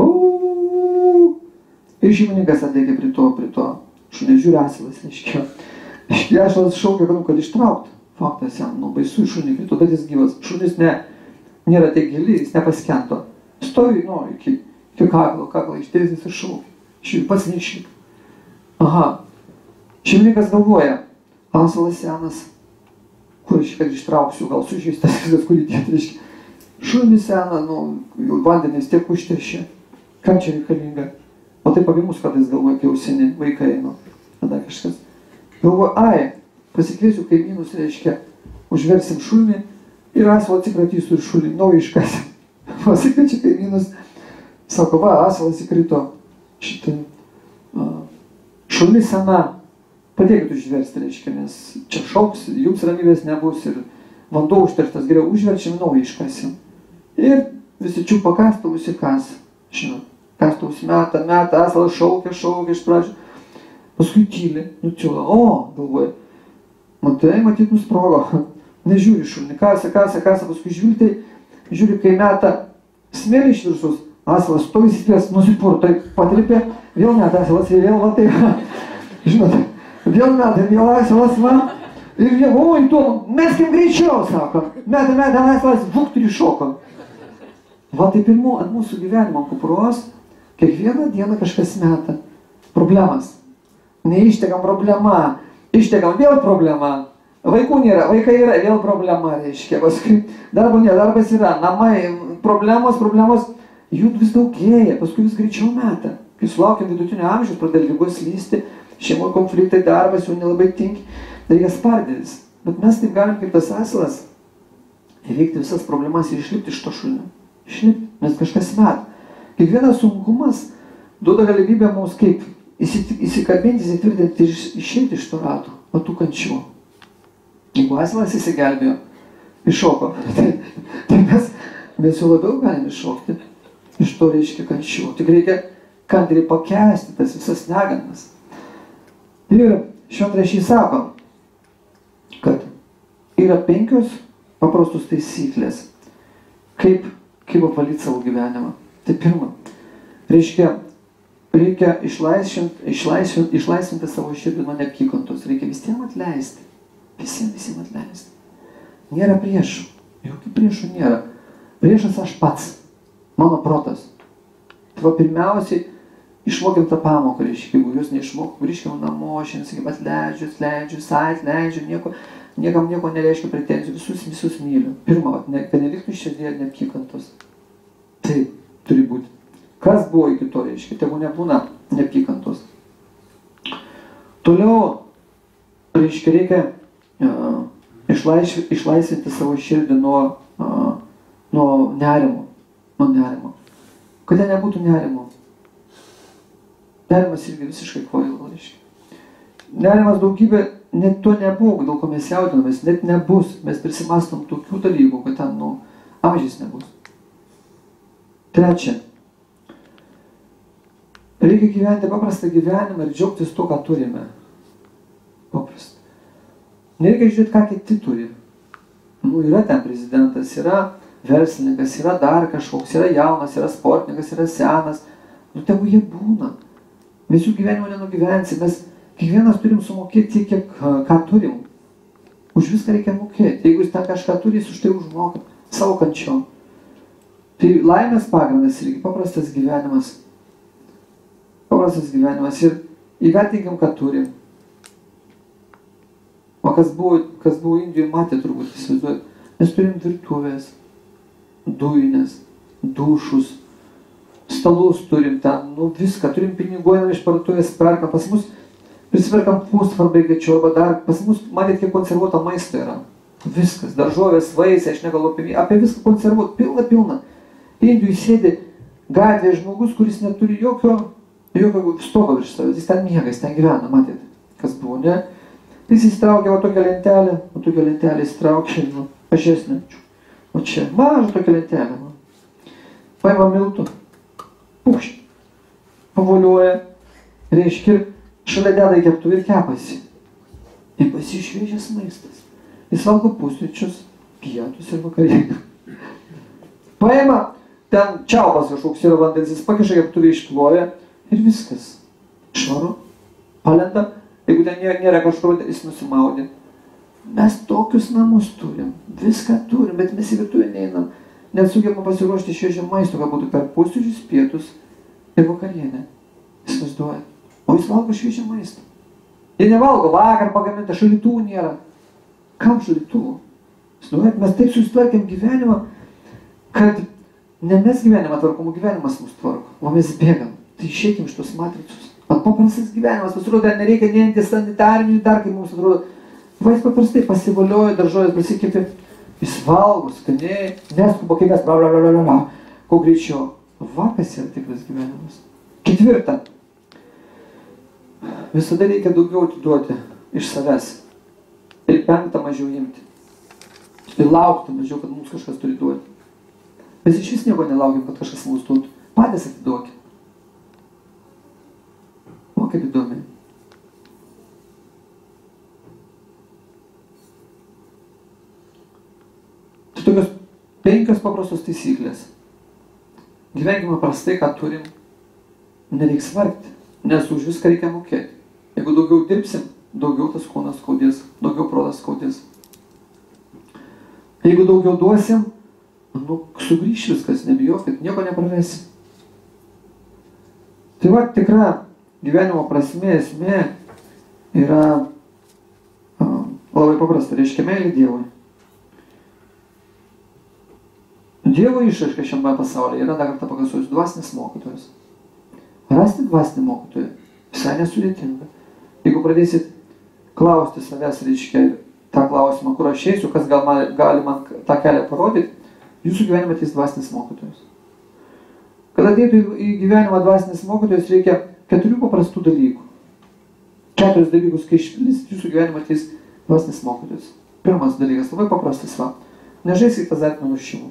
Ir šeimininkas atleikė prie to, prie to šunį, žiūri asilas, reiškia. Reiškia, aš šaukia, kad ištraukti. Faktas jam, nu, baisu iš šunį krito, bet jis gyvas. Šunis ne, nėra tiek gili, jis nepaskento. Stovi, nu, iki, iki kaklo, kaklo ištėsis ir šaukia. Šiaip pats neišlik. Aha. Šeimininkas galvoja, asilas senas, kur aš kad ištrauksiu, gal sužeistas, viskas kurį tiek, reiškia. Šunį seną, nu, vandenis tiek užteršia. Kam čia reikalinga? O taip apie mus kartais galvoja, kai jau seni vaikai, nu, tada kažkas. Galvoja, ai, pasikviesiu kaimynus, reiškia, užversim šulmį ir asilo atsikratysiu ir šulį, naują iškasim. Pasikviečia kaimynus, sako, va, asilas įkrito, šitą šulmį sena, padėkit užversti, reiškia, nes čia šauks, jums ramybės nebus ir vanduo užterštas, geriau užverčiam, naują iškasim. Ir visi čiupa kastuvus ir kas, žinot, kastuvus meta, meta, asilas šaukia, šaukia iš pradžių, paskui tyli, nutilo, o, galvoja, matai, matyt, nusprogo, nežiūri šulnį, kasa, kasa, kasa, paskui žvilgtai, žiūri, kai meta smėlį iš viršus, asilas stovi įsitvės, nusipurto, patripė, vėl meta asilas ir vėl, va taip, žinot, vėl meta, vėl asilas, va, ir jie, o, įdomu, meskim greičiau, sako, meta, meta, asilas, vukt ir iššoko. Va taip ir ant mūsų gyvenimo kupros, kiekvieną dieną kažkas meta, problemas, neištekam problema, ištekam vėl problema, vaikų nėra, vaikai yra, vėl problema, reiškia, paskui darbo nėra, darbas yra, namai, problemos, problemos, jų vis daugėja, paskui vis greičiau meta. Kai sulaukiam vidutinio amžiaus, pradeda ligos lysti, šeimų konfliktai, darbas jau nelabai tinki, reikia spardytis. Bet mes taip galim kaip tas asilas įveikti visas problemas ir išlipti iš to šulnio. Išlipti, nes kažkas meta. Kiekvienas sunkumas duoda galimybę mums kaip įsikabinti, įsitvirtinti ir išeiti iš to rato, nuo tų kančių. Jeigu asilas įsigelbėjo, iššoko, tai, tai mes, mes jau labiau galime iššokti iš to, reiškia, kančių. Tik reikia kantriai pakęsti tas visas negandas. Ir šventraščiai sako, kad yra penkios paprastos taisyklės, kaip, kaip apvalyti savo gyvenimą. Tai pirma, reiškia, reikia išlaisvinti, išlaisvinti, išlaisvinti savo širdį nuo neapykantos. Reikia visiems atleisti. Visiems, visiems atleisti. Nėra priešų. Jokių priešų nėra. Priešas aš pats. Mano protas. Tai va, pirmiausiai išmokim tą pamoką, reiškia. Jeigu jūs neišmokim, grįžkim namo, šiandien sakykim, atleidžiu, atleidžiu, atleidžiu, nieko, niekam nieko nereiškia pretenzijų, visus, visus myliu. Pirma, ne, kad neliktų širdėje neapykantos. Taip, turi būti. Kas buvo iki to, reiškia, tegu nebūna neapykantos. Toliau, reiškia, reikia uh, išlaisv, išlaisvinti savo širdį nuo, uh, nuo nerimo. Nuo nerimo. Kad nebūtų nerimo. Nerimas irgi visiškai kvaila, reiškia. Nerimas daugybė, net to nebuvo, dėl ko mes jaudinamės, net nebus. Mes prisimastom tokių dalykų, kad ten, nu, amžiais nebus. Trečia. Reikia gyventi paprastą gyvenimą ir džiaugtis to, ką turime. Paprasta. Nereikia žiūrėti, ką kiti turi. Nu, yra ten prezidentas, yra verslininkas, yra dar kažkoks, yra jaunas, yra sportininkas, yra senas. Nu, tegu jie būna. Mes jų gyvenimo nenugyvensim, mes kiekvienas turim sumokėti tiek, kiek ką turim. Už viską reikia mokėti. Jeigu jis ten kažką turi, jis už tai užmoka savo kančiom. Tai laimės pagrindas irgi paprastas gyvenimas. Paprastas gyvenimas ir įvertinkim, ką turim. O kas buvo, kas buvo Indijoje, matė turbūt, įsivaizduojat. Mes turim virtuvės, dujines, dušus, stalus turim ten, nu viską, turim pinigų, einam iš parduotuvės, perkam, pas mus prisiperkam pusfabrikačių arba dar, pas mus, matėt, kiek konservuoto maisto yra. Viskas, daržovės, vaisiai, aš negalvoju apie, apie viską konservuot, pilna, pilna. Indijoj sėdi gatvėje žmogus, kuris neturi jokio, jokio stogo virš savęs, jis ten miega, jis ten gyvena, matėt, kas buvo, ne? Jis įsitraukė va tokią lentelę, va tokią lentelę įsitraukė, nu, pažesnė. O čia, mažą tokią lentelę, nu. Paima miltų, pukšt. pavolioja, reiškia, šalia deda į keptuvę ir kepasi. Ir pas jį šviežias maistas. Jis valgo pusryčius, pietus ir vakarienę. Paima, ten čiaupas kažkoks yra vandens, jis pakiša keptuvę, išploja ir viskas. Švaru, palenda, jeigu ten nėra kažkur, jis nusimaudė. Mes tokius namus turim, viską turim, bet mes į virtuvę neinam. Net sugebam pasiruošti šviežio maisto, kad būtų per pusryčius, pietus ir vakarienę. Jis vaizduoja. O jis valgo šviežią maistą. Jie nevalgo vakar pagamintą, šaldytuvų nėra. Kam šaldytuvų? Mes taip susitvarkėm gyvenimą, kad ne mes gyvenimą tvarkom, gyvenimas mus tvarko, o mes bėgam. Tai išeikim iš tos matricus. At paprastas gyvenimas, pasirodo, nereikia ne antisanitarinių, dar kaip mums atrodo. Va jis paprastai pasivalioja, daržovės pasikėpė, jis valgo, skaniai, neskuba, kaip mes, bla bla bla bla bla, kuo greičiau. Va kas yra tikras gyvenimas. Ketvirta. Visada reikia daugiau atiduoti iš savęs. Ir penktą mažiau imti. Ir laukti mažiau, kad mums kažkas turi duoti. Mes iš vis nieko nelaukiam, kad kažkas mums duotų. Patys atiduokim. O kaip įdomiai. Tai tokios penkios paprastos taisyklės. Gyvenkime prastai, ką turim, nereiks vargti, nes už viską reikia mokėti. Jeigu daugiau dirbsim, daugiau tas kūnas skaudės, daugiau protas skaudės. Jeigu daugiau duosim, nu, sugrįš viskas, nebijokit, nieko neprarasim. Tai va, tikra gyvenimo prasmė, esmė yra a, labai paprasta, reiškia meilė Dievui. Dievo išraiška šiame pasaulyje yra, dar kartą pakartosiu, dvasinis mokytojas. Rasti dvasinį mokytoją visai nesudėtinga. Jeigu pradėsit klausti savęs, reiškia, tą klausimą, kur aš eisiu, kas gal man, gali man tą kelią parodyti, jūsų gyvenime ateis dvasinis mokytojas. Kad ateitų į gyvenimą dvasinis mokytojas, reikia keturių paprastų dalykų. Keturis dalykus, kai išpildysit, jūsų gyvenimą ateis dvasinis mokytojas. Pirmas dalykas, labai paprastas, va. Nežaiskite azartinių lošimų.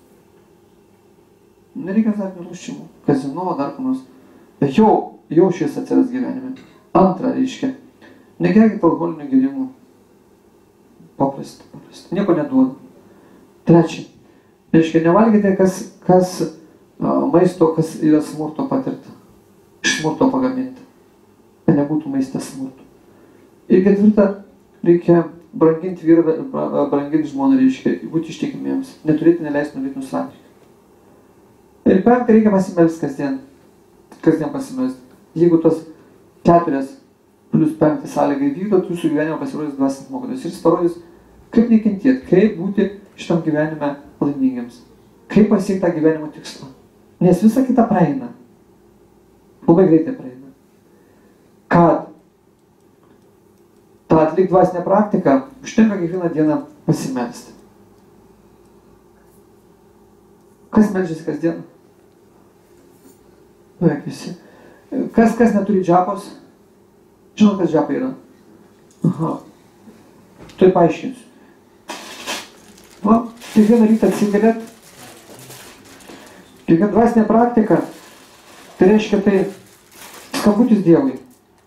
Nereikia azartinių lošimų. Kazino, dar kunos. Bet jau, jau šis atsiras gyvenime. Antra, reiškia, negerkite alkoholinių gėrimų. Paprasta, paprasta. Nieko neduoda. Trečia, reiškia, nevalgite kas, kas uh, maisto, kas yra smurto patirta. Iš smurto pagaminta. Tai nebūtų maiste smurto. Ir ketvirta, reikia branginti vyrą, branginti žmoną, reiškia, būti ištikimiems. Neturėti neleisti nuvytinių santykių. Ir penktą, reikia pasimelsti kasdien. Kasdien pasimelsti. Jeigu tos keturias plus penktą sąlygai vykdot, jūsų gyvenime pasirodys dvasinis mokytojas. Ir jis parodys, kaip nekentėti, kaip būti šitam gyvenime laimingiams. Kaip pasiekti tą gyvenimo tikslą. Nes visa kita praeina. Labai greitai praeina. Kad tą atlikti dvasinę praktiką, užtenka kiekvieną dieną pasimelsti. Kas meldžiasi kasdien? Beveik visi. Kas, kas neturi džapos? Žinot, kas džapa yra? Aha. Tai paaiškinsiu. Va, kiekvieną rytą atsigulėt. Kiekvieną dvasinę praktiką. Tai reiškia, tai skambutis Dievui.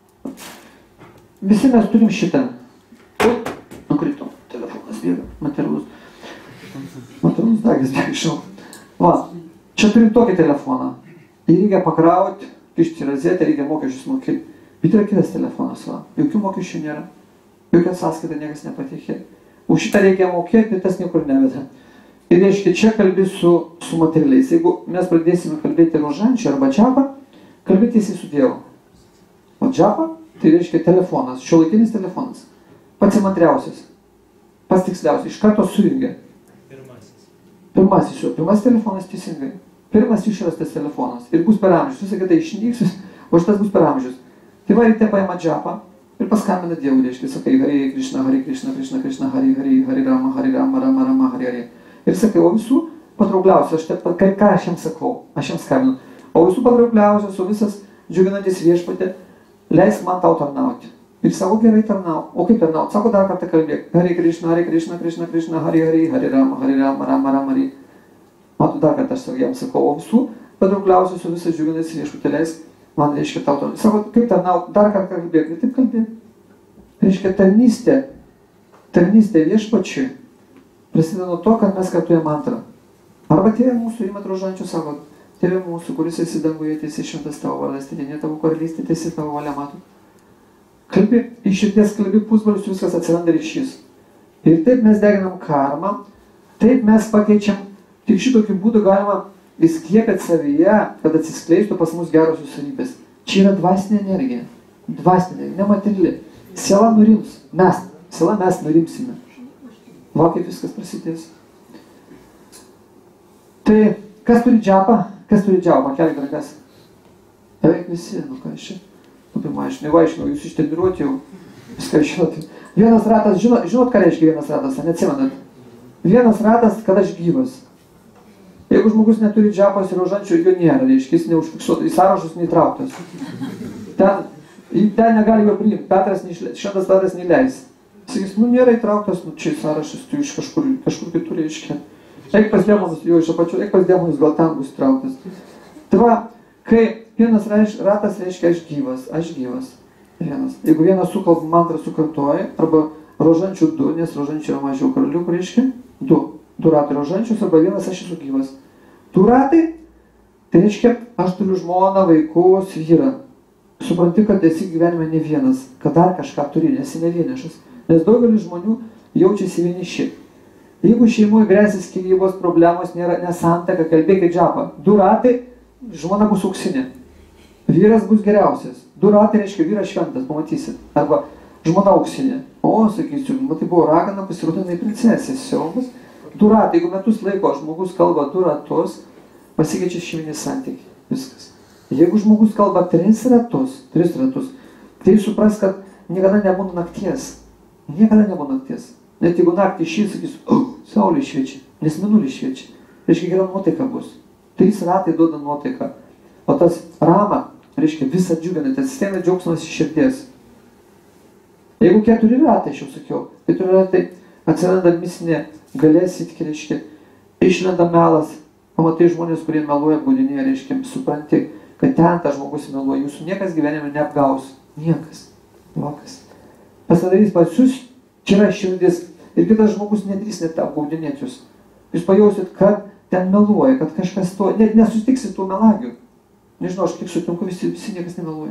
Visi mes turim šitą. Nukrito. Telefonas bėga. Materialus. Materialus dagis bėga išau. Va, čia turim tokį telefoną. Jį reikia pakrauti, kišti rozetę, reikia mokesčius mokėti. Bet yra kitas telefonas, va. Jokių mokesčių nėra. Jokia sąskaita niekas nepatikė. Už šitą reikia mokėti, tas niekur neveda. Ir reiškia, čia kalbi su, su materialiais. Jeigu mes pradėsime kalbėti rožančią arba džapą, kalbėtėsi su Dievu. O džapą, tai reiškia telefonas, šiuolaikinis telefonas. Pats įmantriausias. Pats tiksliausias. Iš karto suringia. Pirmasis jo, pirmas telefonas teisingai. Pirmas išrastas telefonas. Ir bus per amžius. Visą kitą išnyks, o šitas bus per amžius. Tai va, ryte paima džapą ir paskambina Dievui, reiškia, sakai, Hare Krishna, Hare Krishna, Krishna Krishna, Hare Hare, Hare Rama, Hare Rama, Rama Rama, Hare Hare. Ir sakai, o visų patraukliausias, aš te, ką, ką aš jiems sakau, aš jiems skambinu. O visų patraukliausias, o visas džiuginantis viešpatė, leisk man tau tarnauti. Ir sako, gerai tarnau. O kaip tarnau? Sako, dar kartą kalbėk. Hare Krishna, Hare Krishna, Krishna Krishna, Hare Hare, Hare Rama, Hare Rama, Rama Rama, Hare. Matų dar kartą aš jam sakau, o visų patraukliausias, o visas džiuginantis viešpatė, leisk Man reiškia tau to. Sako, kaip tarnaut, dar kartą kalbėk, ir taip kalbėk. Reiškia, tarnystė, tarnystė viešpačiui prasideda nuo to, kad mes kartuojame mantrą. Arba tėvė mūsų, įmat rožančių, sako, tėvė mūsų, kuris esi danguje, teisi šventas tavo vardas, tėvė tavo karalystė, teisi tavo valia, matot. Kalbi, iš širdies kalbi pusbalius, viskas atsiranda ryšys. Ir taip mes deginam karmą, taip mes pakeičiam, tik šitokiu būdu galima įskiepėti savyje, kad atsiskleistų pas mus gerosios savybės. Čia yra dvasinė energija, dvasinė energija, nemateriali. Siela nurims, mes, siela mes nurimsime. Va, kaip viskas prasidės. Tai, kas turi džapą? Kas turi džapą? Kelk rankas. Beveik visi, nu ką aš čia. Nu, pirma, aš nevaiškinau, jūs ištreniruoti jau. Viską žinot. Vienas ratas, žinot, žinot, ką reiškia vienas ratas, neatsimenat? Vienas ratas, kad aš gyvas. Jeigu žmogus neturi džapos ir rožančių, jo nėra, reiškia, jis neužfiksuotas, į sąrašus neįtrauktas. Ten, ten negali jo priimti, Petras, šventas Petras neįleis. Sakys, nu nėra įtrauktas, nu čia į sąrašus, tu iš kažkur, kažkur kitur reiškia. Eik pas demonus, jo iš apačių, eik pas demonus, gal ten bus įtrauktas. Tai va, kai vienas ratas reiškia aš gyvas, aš gyvas. Vienas. Jeigu vienas sukalba mantrą sukartoja, arba rožančių du, nes rožančių yra mažiau karaliukų, reiškia, du. Du ratai rožančius, arba vienas aš esu gyvas. Du ratai, tai reiškia, aš turiu žmoną, vaikus, vyrą. Supranti, kad esi gyvenime ne vienas, kad dar kažką turi, nesi ne vienišas. Nes daugelis žmonių jaučiasi vieniši. Jeigu šeimoje grėsia skyrybos, problemos, nėra nesantaka, kalbėkit džapą. Du ratai, žmona bus auksinė. Vyras bus geriausias. Du ratai reiškia vyras šventas, pamatysit. Arba žmona auksinė. O, sakysiu, matai buvo ragana, pasirodė jinai princesė, siaubas. Du ratai, jeigu metus laiko žmogus kalba du ratus, pasikeičia šeiminis santykiai. Viskas. Jeigu žmogus kalba tris ratus, tris ratus, tai supras, kad niekada nebūna nakties. Niekada nebūna nakties. Net jeigu naktį šį, sakys, oh, saulė šviečia, nes mėnulė šviečia. Reiškia, gera nuotaika bus. Trys ratai duoda nuotaiką. O tas rama, reiškia, visą džiugina, tas steina džiaugsmas iš širdies. Jeigu keturi ratai, aš jau sakiau, keturi ratai atsiranda misinė galės įtikė, reiškia, išlenda melas, pamatai žmonės, kurie meluoja, apgaudinėja, reiškia, supranti, kad ten tas žmogus meluoja, jūsų niekas gyvenime neapgaus, niekas, jokas. Pasidarys pas jūs, čia yra širdis, ir kitas žmogus nedrįs net apgaudinėti jūs. Jūs pajausit, kad ten meluoja, kad kažkas to, net nesutiksit tų melagių. Nežinau, aš kiek sutinku, visi, visi niekas nemeluoja.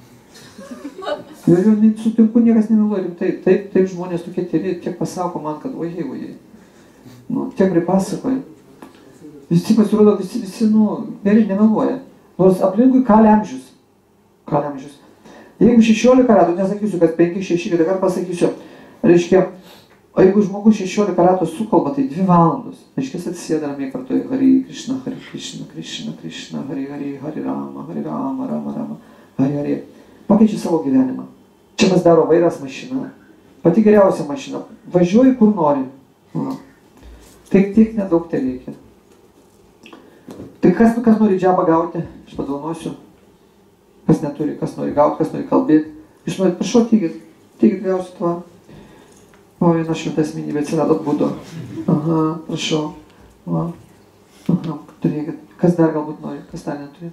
Ir jau sutinku, niekas nemeluoja, rimtai, taip, taip žmonės tokie tyri, tiek pasako man, kad ojei, ojei. Nu, tiek pripasakoja. Visi pasirodo, visi, visi, nu, geri nemeluoja. Nors aplinkui kali amžius. Kali amžius. Jeigu šešiolika ratų, nesakysiu, kad penki, šeši, kad dabar pasakysiu, reiškia, o jeigu žmogus šešiolika ratų sukalba, tai dvi valandos. Reiškia, atsisėda ramiai kartuoja Hari Krishna, Hari Krishna, Krishna, Krishna, Hari Hari, Hari Rama, Hari Rama, Rama Rama, Hari Hari. Pakeičia savo gyvenimą. Čia pasidaro vairas mašina. Pati geriausia mašina. Važiuoji kur nori. Va. Tik, tik nedaug tai reikia. Tai kas, kas nori džabą gauti? Aš padovanosiu. Kas neturi, kas nori gauti, kas nori kalbėti. Jūs norit, prašau, tikit. Tikit gausit va. O, viena šventa asmenybė atsirado būdu. Aha, prašau. Va. Aha, turėkit. Kas dar galbūt nori, kas dar neturi.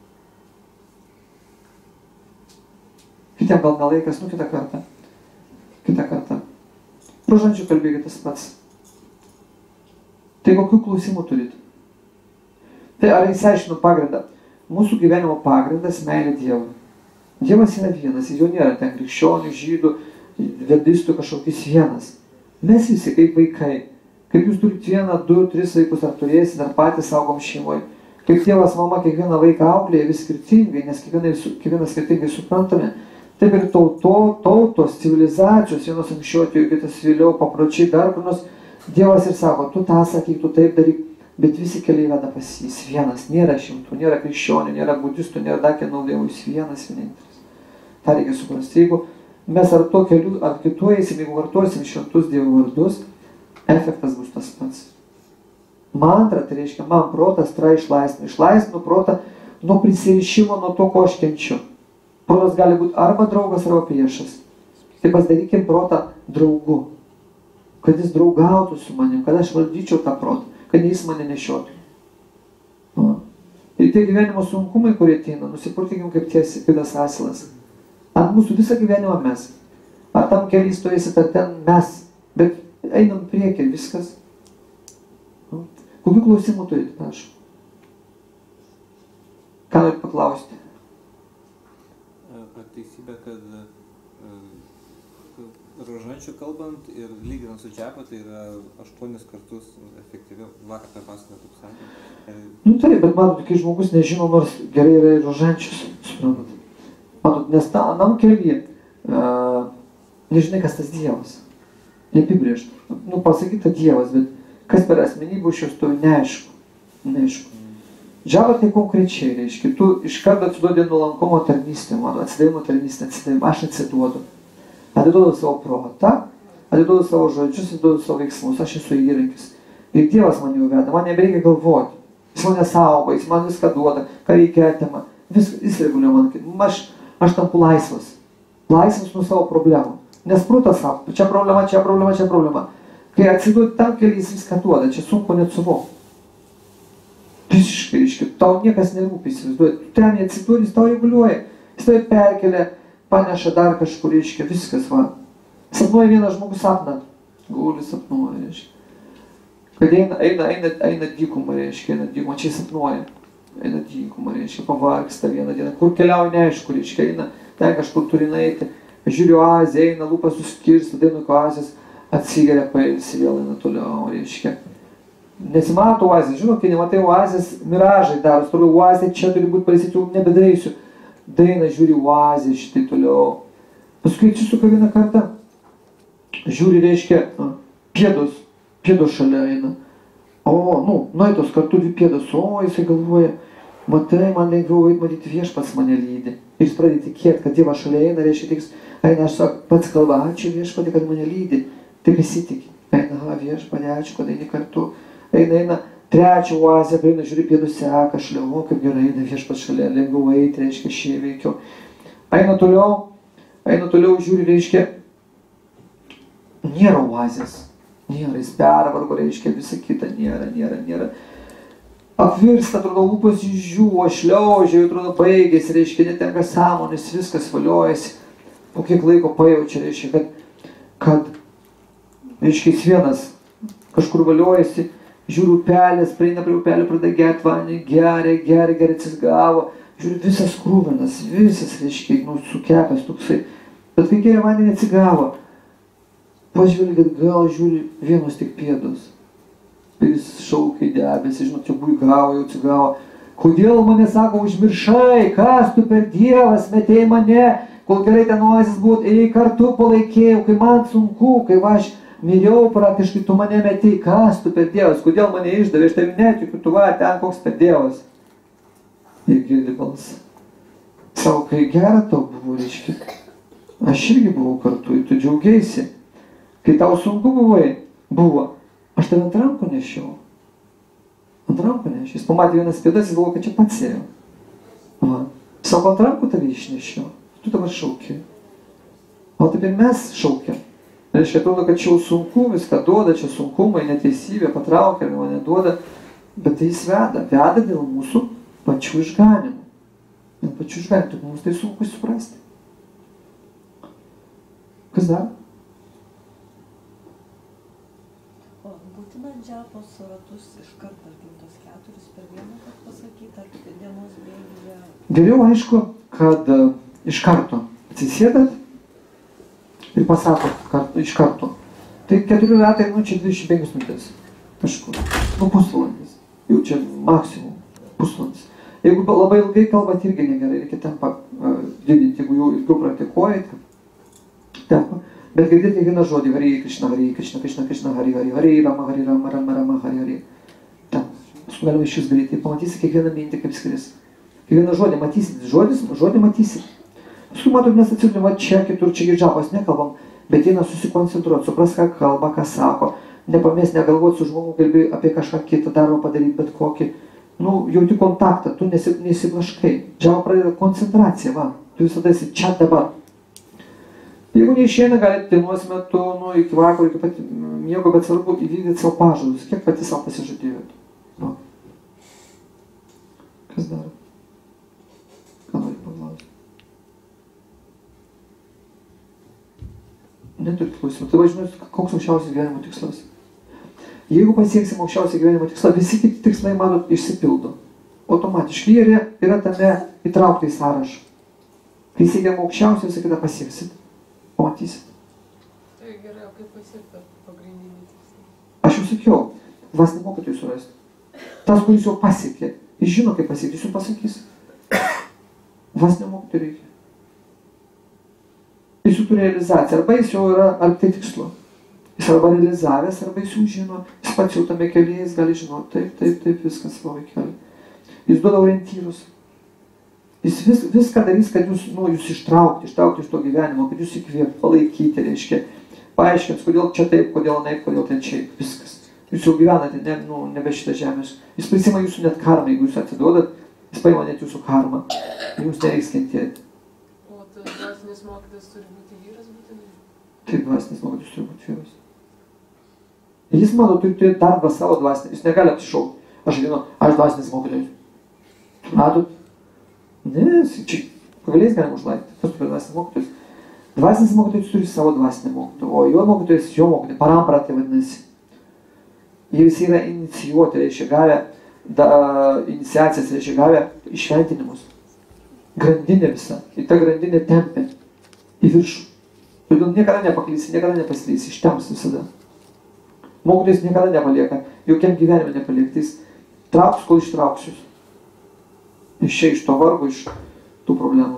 Kitiem gal nelaikas, nu kitą kartą. Kitą kartą. Rožančių kalbėkit tas pats. Tai kokių klausimų turit? Tai ar įsiaiškinu pagrindą? Mūsų gyvenimo pagrindas meilė Dievui. Dievas yra vienas, jo nėra ten krikščionių, žydų, vedistų kažkokius vienas. Mes visi kaip vaikai. Kaip jūs turit vieną, du, tris vaikus, ar turėsit, ar patys saugom šeimoje. Kaip tėvas, mama kiekvieną vaiką auklėja vis skirtingai, nes kiekvieną skirtingai suprantame. Taip ir tauto, tautos, civilizacijos, vienos anksčiau atėjo, kitas vėliau, papročiai, dar kur nors. Dievas ir sako, tu tą sakyk, tu taip daryk, bet visi keliai veda pas jį, jis vienas, nėra šimtų, nėra krikščionių, nėra budistų, nėra dar kieno dievų, jis vienas, vienintelis. Ta reikia suprasti. Jeigu mes ar to keliu, ar kitu eisim, jeigu vartosim šventus dievų vardus, efektas bus tas pats. Mantra, tai reiškia, man protas tra išlaisvina, išlaisvinu protą nuo prisirišimo, nuo to, ko aš kenčiu. Protas gali būti arba draugas, arba priešas. Tai pasidarykim protą draugu. Kad jis draugautų su manim, kad aš valdyčiau tą protą, kad jis mane nešiotų. Ir tie gyvenimo sunkumai, kurie ateina, nusipurtykim kaip ties kitas asilas. Ant mūsų visą gyvenimą mes. Ar tam keliai stovėsit, ar ten mes. Bet einam priekį, viskas. Kokių klausimų turite, prašau? Ką norit paklausti? Ar teisybė, kad rožančių kalbant ir lyginant su džiapa, tai yra aštuonis kartus efektyviau. Vakar tą pasaką taip sakė. Nu taip, bet matot, kai žmogus nežino, nors gerai yra ir rožančius, suprantat. Matot, nes ta anam kelyje uh, nežinai, kas tas Dievas. Neapibrėžta. Nu, pasakyta Dievas, bet kas per asmenybę už jos to neaišku. Neaišku. Džiava tai konkrečiai reiškia. Tu iš karto atsiduodi nuolankumo tarnystę, mano atsidavimo tarnystę, atsidavimo, aš atsiduodu. Atiduodu savo protą, atiduodu savo žodžius, atiduodu savo veiksmus, aš esu įrankis. Ir Dievas man jau veda, man nebereikia galvoti. Jis mane saugo, jis man viską duoda, ką reikia atima. Vis, jis reguliuoja man. Aš, aš tampu laisvas. Laisvas nuo savo problemų. Nes protas sako, čia problema, čia problema, čia problema. Kai atsiduodi tam keliai, jis viską duoda, čia sunku net suvokti. Visiškai, reiškia, tau niekas nerūpi, įsivaizduoji. Tu ten atsiduodi, jis tau reguliuoja. Jis tau perkelia, paneša dar kažkur, reiškia, viskas, va. Sapnuoja vienas žmogus sapną. Guli sapnuoja, reiškia. Kad eina, eina, eina, eina dykumą, reiškia, eina dykumą, čia sapnuoja. Eina dykumą, reiškia, pavargsta vieną dieną. Kur keliauja, neaišku, reiškia, eina, ten kažkur turi eiti. Žiūriu oazę, eina, lūpas suskirsta, dainu oazės, atsigeria, pailsi, vėl eina toliau, reiškia. Nesimato oazės, žinau, kai nematai oazės, miražai daros, toliau oazė, čia turi būti pailsėti, jau nebedarysiu. Daina, žiūri oazę, šitai toliau. Paskui atsisuka vieną kartą, žiūri, reiškia, pėdos, pėdos šalia eina. O, nu, nueitos kartu dvi pėdos, o, jisai galvoja, matai, man lengviau eit, matyti viešpats mane lydi. Ir jis pradeda tikėti, kad Dievas šalia eina, reiškia, tiks, eina, aš sako, pats kalba, ačiū viešpatį, kad mane lydi. Taip įsitikė. Eina, ha, viešpatį, ačiū, kad eini kartu. Eina, eina, trečią oazę, eina, žiūri, pėdų seka, šalia, o, kaip gerai, eina viešpats šalia, lengviau eiti, reiškia, šie veikiau. Eina toliau, eina toliau, žiūri, reiškia, nėra oazės. Nėra, jis pervargo, reiškia, visa kita, nėra, nėra, nėra. Apvirsta, atrodo, lūpos išžiūvo, šliaužia, atrodo, baigėsi, reiškia, netenka sąmonės, viskas valiojasi. Po kiek laiko pajaučia, reiškia, kad, kad, reiškia, jis vienas kažkur valiojasi, žiūri upelės, prieina prie upelio, pradeda gerti vandenį, geria, geria, geria, atsisgavo, žiūri, visas krūvinas, visas, reiškia, nu, sukepęs toksai. Bet kai geria vandenį, atsigavo. Pažvelgia, gal žiūri, vienos tik pėdos. Ir jis šaukia į debesį, žinot, čia buigavo, jau atsigavo. Kodėl mane, sako, užmiršai, kas tu per Dievas, metėjai mane, kol gerai ten oazės buvo, ėjai kartu palaikėjau, kai man sunku, kai va aš miriau praktiškai, tu mane metėjai, kas tu per Dievas, kodėl mane išdavė, aš tavi netikiu, tu va, ten koks per Dievas. Ir girdi balsą. Sako, kai gera tau buvo, reiškia, aš irgi buvau kartu ir tu džiaugiaisi. Kai tau sunku buvai, buvo, aš tave ant rankų nešiau. Ant rankų nešiau. Jis pamatė vienas pėdas, jis galvoja, kad čia pats ėjo. Va. Sako, ant rankų tave išnešiau. Tu dabar šauki. O taip ir mes šaukiam. Reiškia, atrodo, kad čia jau sunku, viską duoda, čia sunkumai, neteisybė, patraukia, mane duoda. Bet tai jis veda. Veda dėl mūsų pačių išganimų. Dėl pačių išganimų. Mums tai sunku suprasti. Kas dar? Džiapos ratus iš karto, ar tos keturis per vieną, kad pasakyti, ar dienos bėgyje? Geriau, aišku, kad uh, iš karto atsisėdat ir pasakot kart, iš karto. Tai keturi ratai, nu čia dvidešimt penkios minutės. Kažkur. Nu pusvalandis. Jau čia maksimum pusvalandis. Jeigu labai ilgai kalbat, irgi negerai, reikia tempą uh, didinti, jeigu jau ilgiau praktikuojate. Tempą. Bet girdėti kiekvieną žodį, Hari Krishna, Hari Krishna, Krishna Krishna, Hari Hari, Hari Rama, Hari Rama, Rama Rama, Hari Hari. Ten, paskui galima iš jūs greitai, pamatysi kiekvieną mintį, kaip skris. Kiekvieną žodį matysit, žodis, žodį matysit. Paskui matot, mes atsidurime čia, kitur, čia Džiapos nekalbam, bet eina susikoncentruoti, supras, ką kalba, ką sako, nepamės negalvoti su žmogu, kalbė apie kažką kitą darbą padaryti, bet kokį. Nu, jauti kontaktą, tu nesi, nesiblaškai. Džiapo pradeda koncentraciją, va, tu visada esi čia dabar. Jeigu neišeina, galite dienos metu, nu, iki vakaro, iki pat miego, bet svarbu įvykdyti savo pažadus, kiek pati savo pasižadėjote. Nu. Kas dar? Ką nori paklausti? Neturit klausimų. Tai važinot, koks aukščiausias gyvenimo tikslas? Jeigu pasieksim aukščiausią gyvenimo tikslą, visi kiti tikslai, manot, išsipildo. Automatiškai jie yra tame įtraukta į sąrašą. Kai siekiam aukščiausią, visą kitą pasieksit. Pamatysit. Tai gerai, o kaip pasiekti pagrindinį tikslą? Aš jau sakiau, dvasinį mokytojų surasti. Tas, kuris jau pasiekė, jis žino, kaip pasiekti, jis jums pasakys. Dvasinio mokytojų reikia. Jis jau turi realizaciją, arba jis jau yra arti tikslo. Jis arba realizavęs, arba jis jau žino, jis pats jau tame kelyje, jis gali žinoti, taip, taip, taip, viskas savo keliu. Jis duoda orientyrus. Jis vis, viską darys, kad jūs, nu, jūs ištraukti, ištraukti iš to gyvenimo, kad jūs įkvėpti, palaikyti, reiškia, paaiškins, kodėl čia taip, kodėl naip, kodėl ten čia, viskas. Jūs jau gyvenate, ne, nu, nebe šitą žemės. Jis prisima jūsų net karmą, jeigu jūs atiduodat, jis paima net jūsų karmą. Jums nereiks kentėti. O tai dvasinis mokytojas turi būti vyras būtinai? Taip, dvasinis mokytojas turi būti vyras. Jis, mano, turi turėti darbą savo dvasinį, jis negali apsišaukti. Aš žinau, aš dvasinis mokytojas. Matot? Ne, čia pagaliais galima užlaikyti. Kas turi dvasinis mokytojas? Dvasinis mokytojas turi savo dvasinį mokytoją, o jo mokytojas, jo mokytojas, parampratai vadinasi. Jie visi yra inicijuoti, reiškia gavę, da, iniciacijas, reiškia gavę išventinimus. Grandinė visa. Ir ta grandinė tempia į viršų. Todėl niekada nepaklysi, niekada nepasilysi, ištems visada. Mokytojas niekada nepalieka, jokiam gyvenime nepalieka. Jis trauks, kol ištrauks jūs. Iš čia, iš to vargo, iš tų problemų.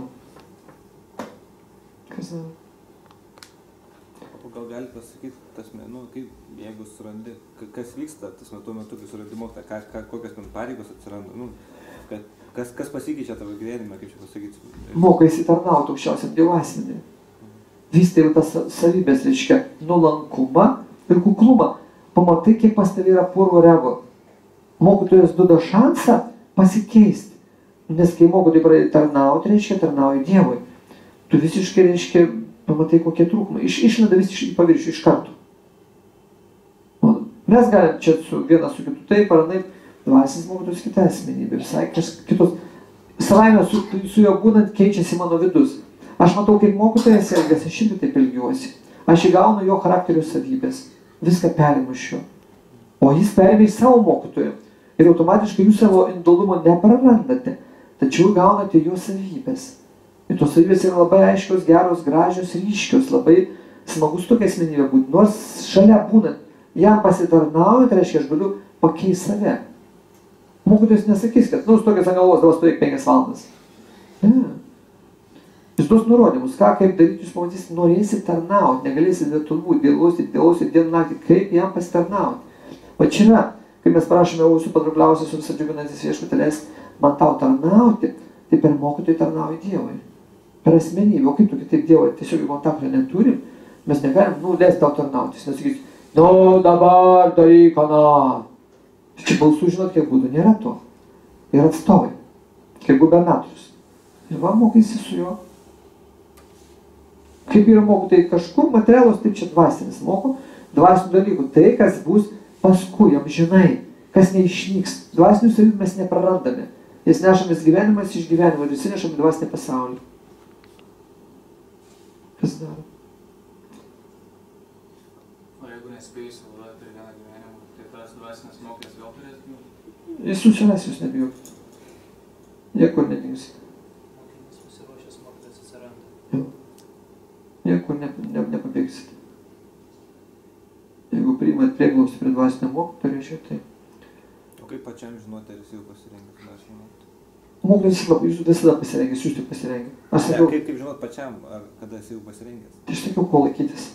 Kas dar? O gal gali pasakyti, tas, nu, kaip, jeigu surandi, kas vyksta tas tuo metu, kai surandi mokytoją, ką, ką, kokios man pareigos atsiranda, nu, kad, kas, kas pasikeičia tavo gyvenime, kaip čia pasakyti? Mokaisi tarnauti aukščiausiam dievasinį. Vystai jau tas savybės, reiškia, nuolankumą ir kuklumą. Pamatai, kiek pas tavai yra purvo rego. Mokytojas duoda šansą pasikeisti. Nes kai mokytojai pradeda tarnauti, reiškia, tarnauja Dievui. Tu visiškai, reiškia, pamatai, kokie trūkumai. Iš, išlenda visiškai į paviršių iš karto. O, mes galim čia su vienas su kitu taip ar naip, dvasinis mokytojas kita asmenybė, visai kitos. Savaime su, su juo būnant keičiasi mano vidus. Aš matau, kaip mokytojas elgiasi, aš irgi taip elgiuosi. Aš įgaunu jo charakterio savybės. Viską perimu iš jo. O jis perėmė į savo mokytoją. Ir automatiškai jūs savo individualumo neprarandate, tačiau gaunate jo savybės. Ir tos savybės yra labai aiškios, geros, gražios, ryškios, labai smagus tokia asmenybė būti. Nors šalia būnant, jam pasitarnaujant, reiškia, aš galiu pakeisti save. Mokytojas nesakys, kad, nu, stokias ant galvos, dabar stovėk penkias valandas. Ne. Jis duos nurodymus, ką, kaip daryti, jūs pamatysite, norėsit tarnauti, negalėsite turbūt, dėlosite, dėlosite dieną naktį, kaip jam pasitarnauti. O čia yra, kai mes prašome jūsų patraukliausias ir visą džiuginantis viešpatį, leisk man tau tarnauti, tai per mokytojai tarnauja Dievui. Per asmenybę, o kaip tu kitaip Dievui, tiesiog kontakto neturim, mes negalim, nu, leisk tau tarnauti. Jis nesakys, nu, dabar daryk aną. Čia balsų, žinot, kiek būtų, nėra to. Yra atstovai, kaip gubernatorius. Ir va, mokaisi su juo. Kaip yra mokytojai kažkur, materialos, taip čia dvasinis moko, dvasinių dalykų. Tai, kas bus paskui, amžinai, kas neišnyks. Dvasinių savybių mes neprarandame. Jas nešamės gyvenimas iš gyvenimo ir visi nešame dvasinį pasaulį. Kas daro? O jeigu nespėjai suvalduoti per vieną gyvenimą, tai tas dvasinis mokytojas vėl turės būti? Jis susiras, jūs nebijokit. Niekur nedingsit. Mokinys pasiruošęs mokytojas atsiranda. Jau. Niekur ne, ne, nepabėgsit. Jeigu priimat prieglobstį prie dvasinio mokytojo, reiškia tai. O kaip pačiam žinoti, ar jis jau pasirengęs dvasinio mokytojo? Mokytojas labai, jūs visada pasirengęs, jūs tik pasirengę. Aš sakiau, Ne, kaip, kaip žinot pačiam, ar kada jis jau pasirengęs? tai aš sakiau, ko laikytis.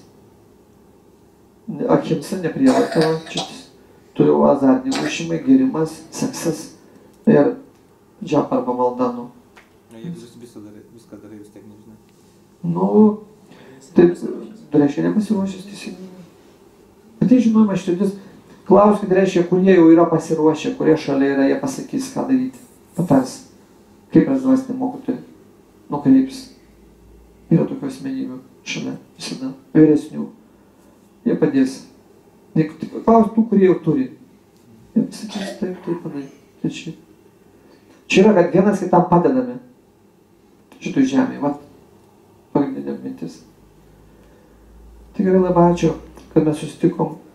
Akimsa, neprievarta, čia turiu azartiniai lošimai, gėrimas, seksas ir džap arba maldanu. Jeigu vis, viską darai, viską darai, vis tiek nežinai. Nu, taip, reiškia nepasiruošęs teisingai. Bet tai žinoma, širdis, klauskit, reiškia, kurie jau yra pasiruošę, kurie šalia yra, jie pasakys, ką daryti. Patars, kaip mes dvasinį mokytojai nukreips. Yra tokių asmenybių šalia, visada, vyresnių. Jie padės. Klaus tų, kurie jau turi. Jie pasakys, taip, taip, panai, tai čia. Čia yra, kad vienas kitam padedame šitoj žemėje, va, pagrindinė mintis. Tai gerai, labai ačiū, kad mes susitikom.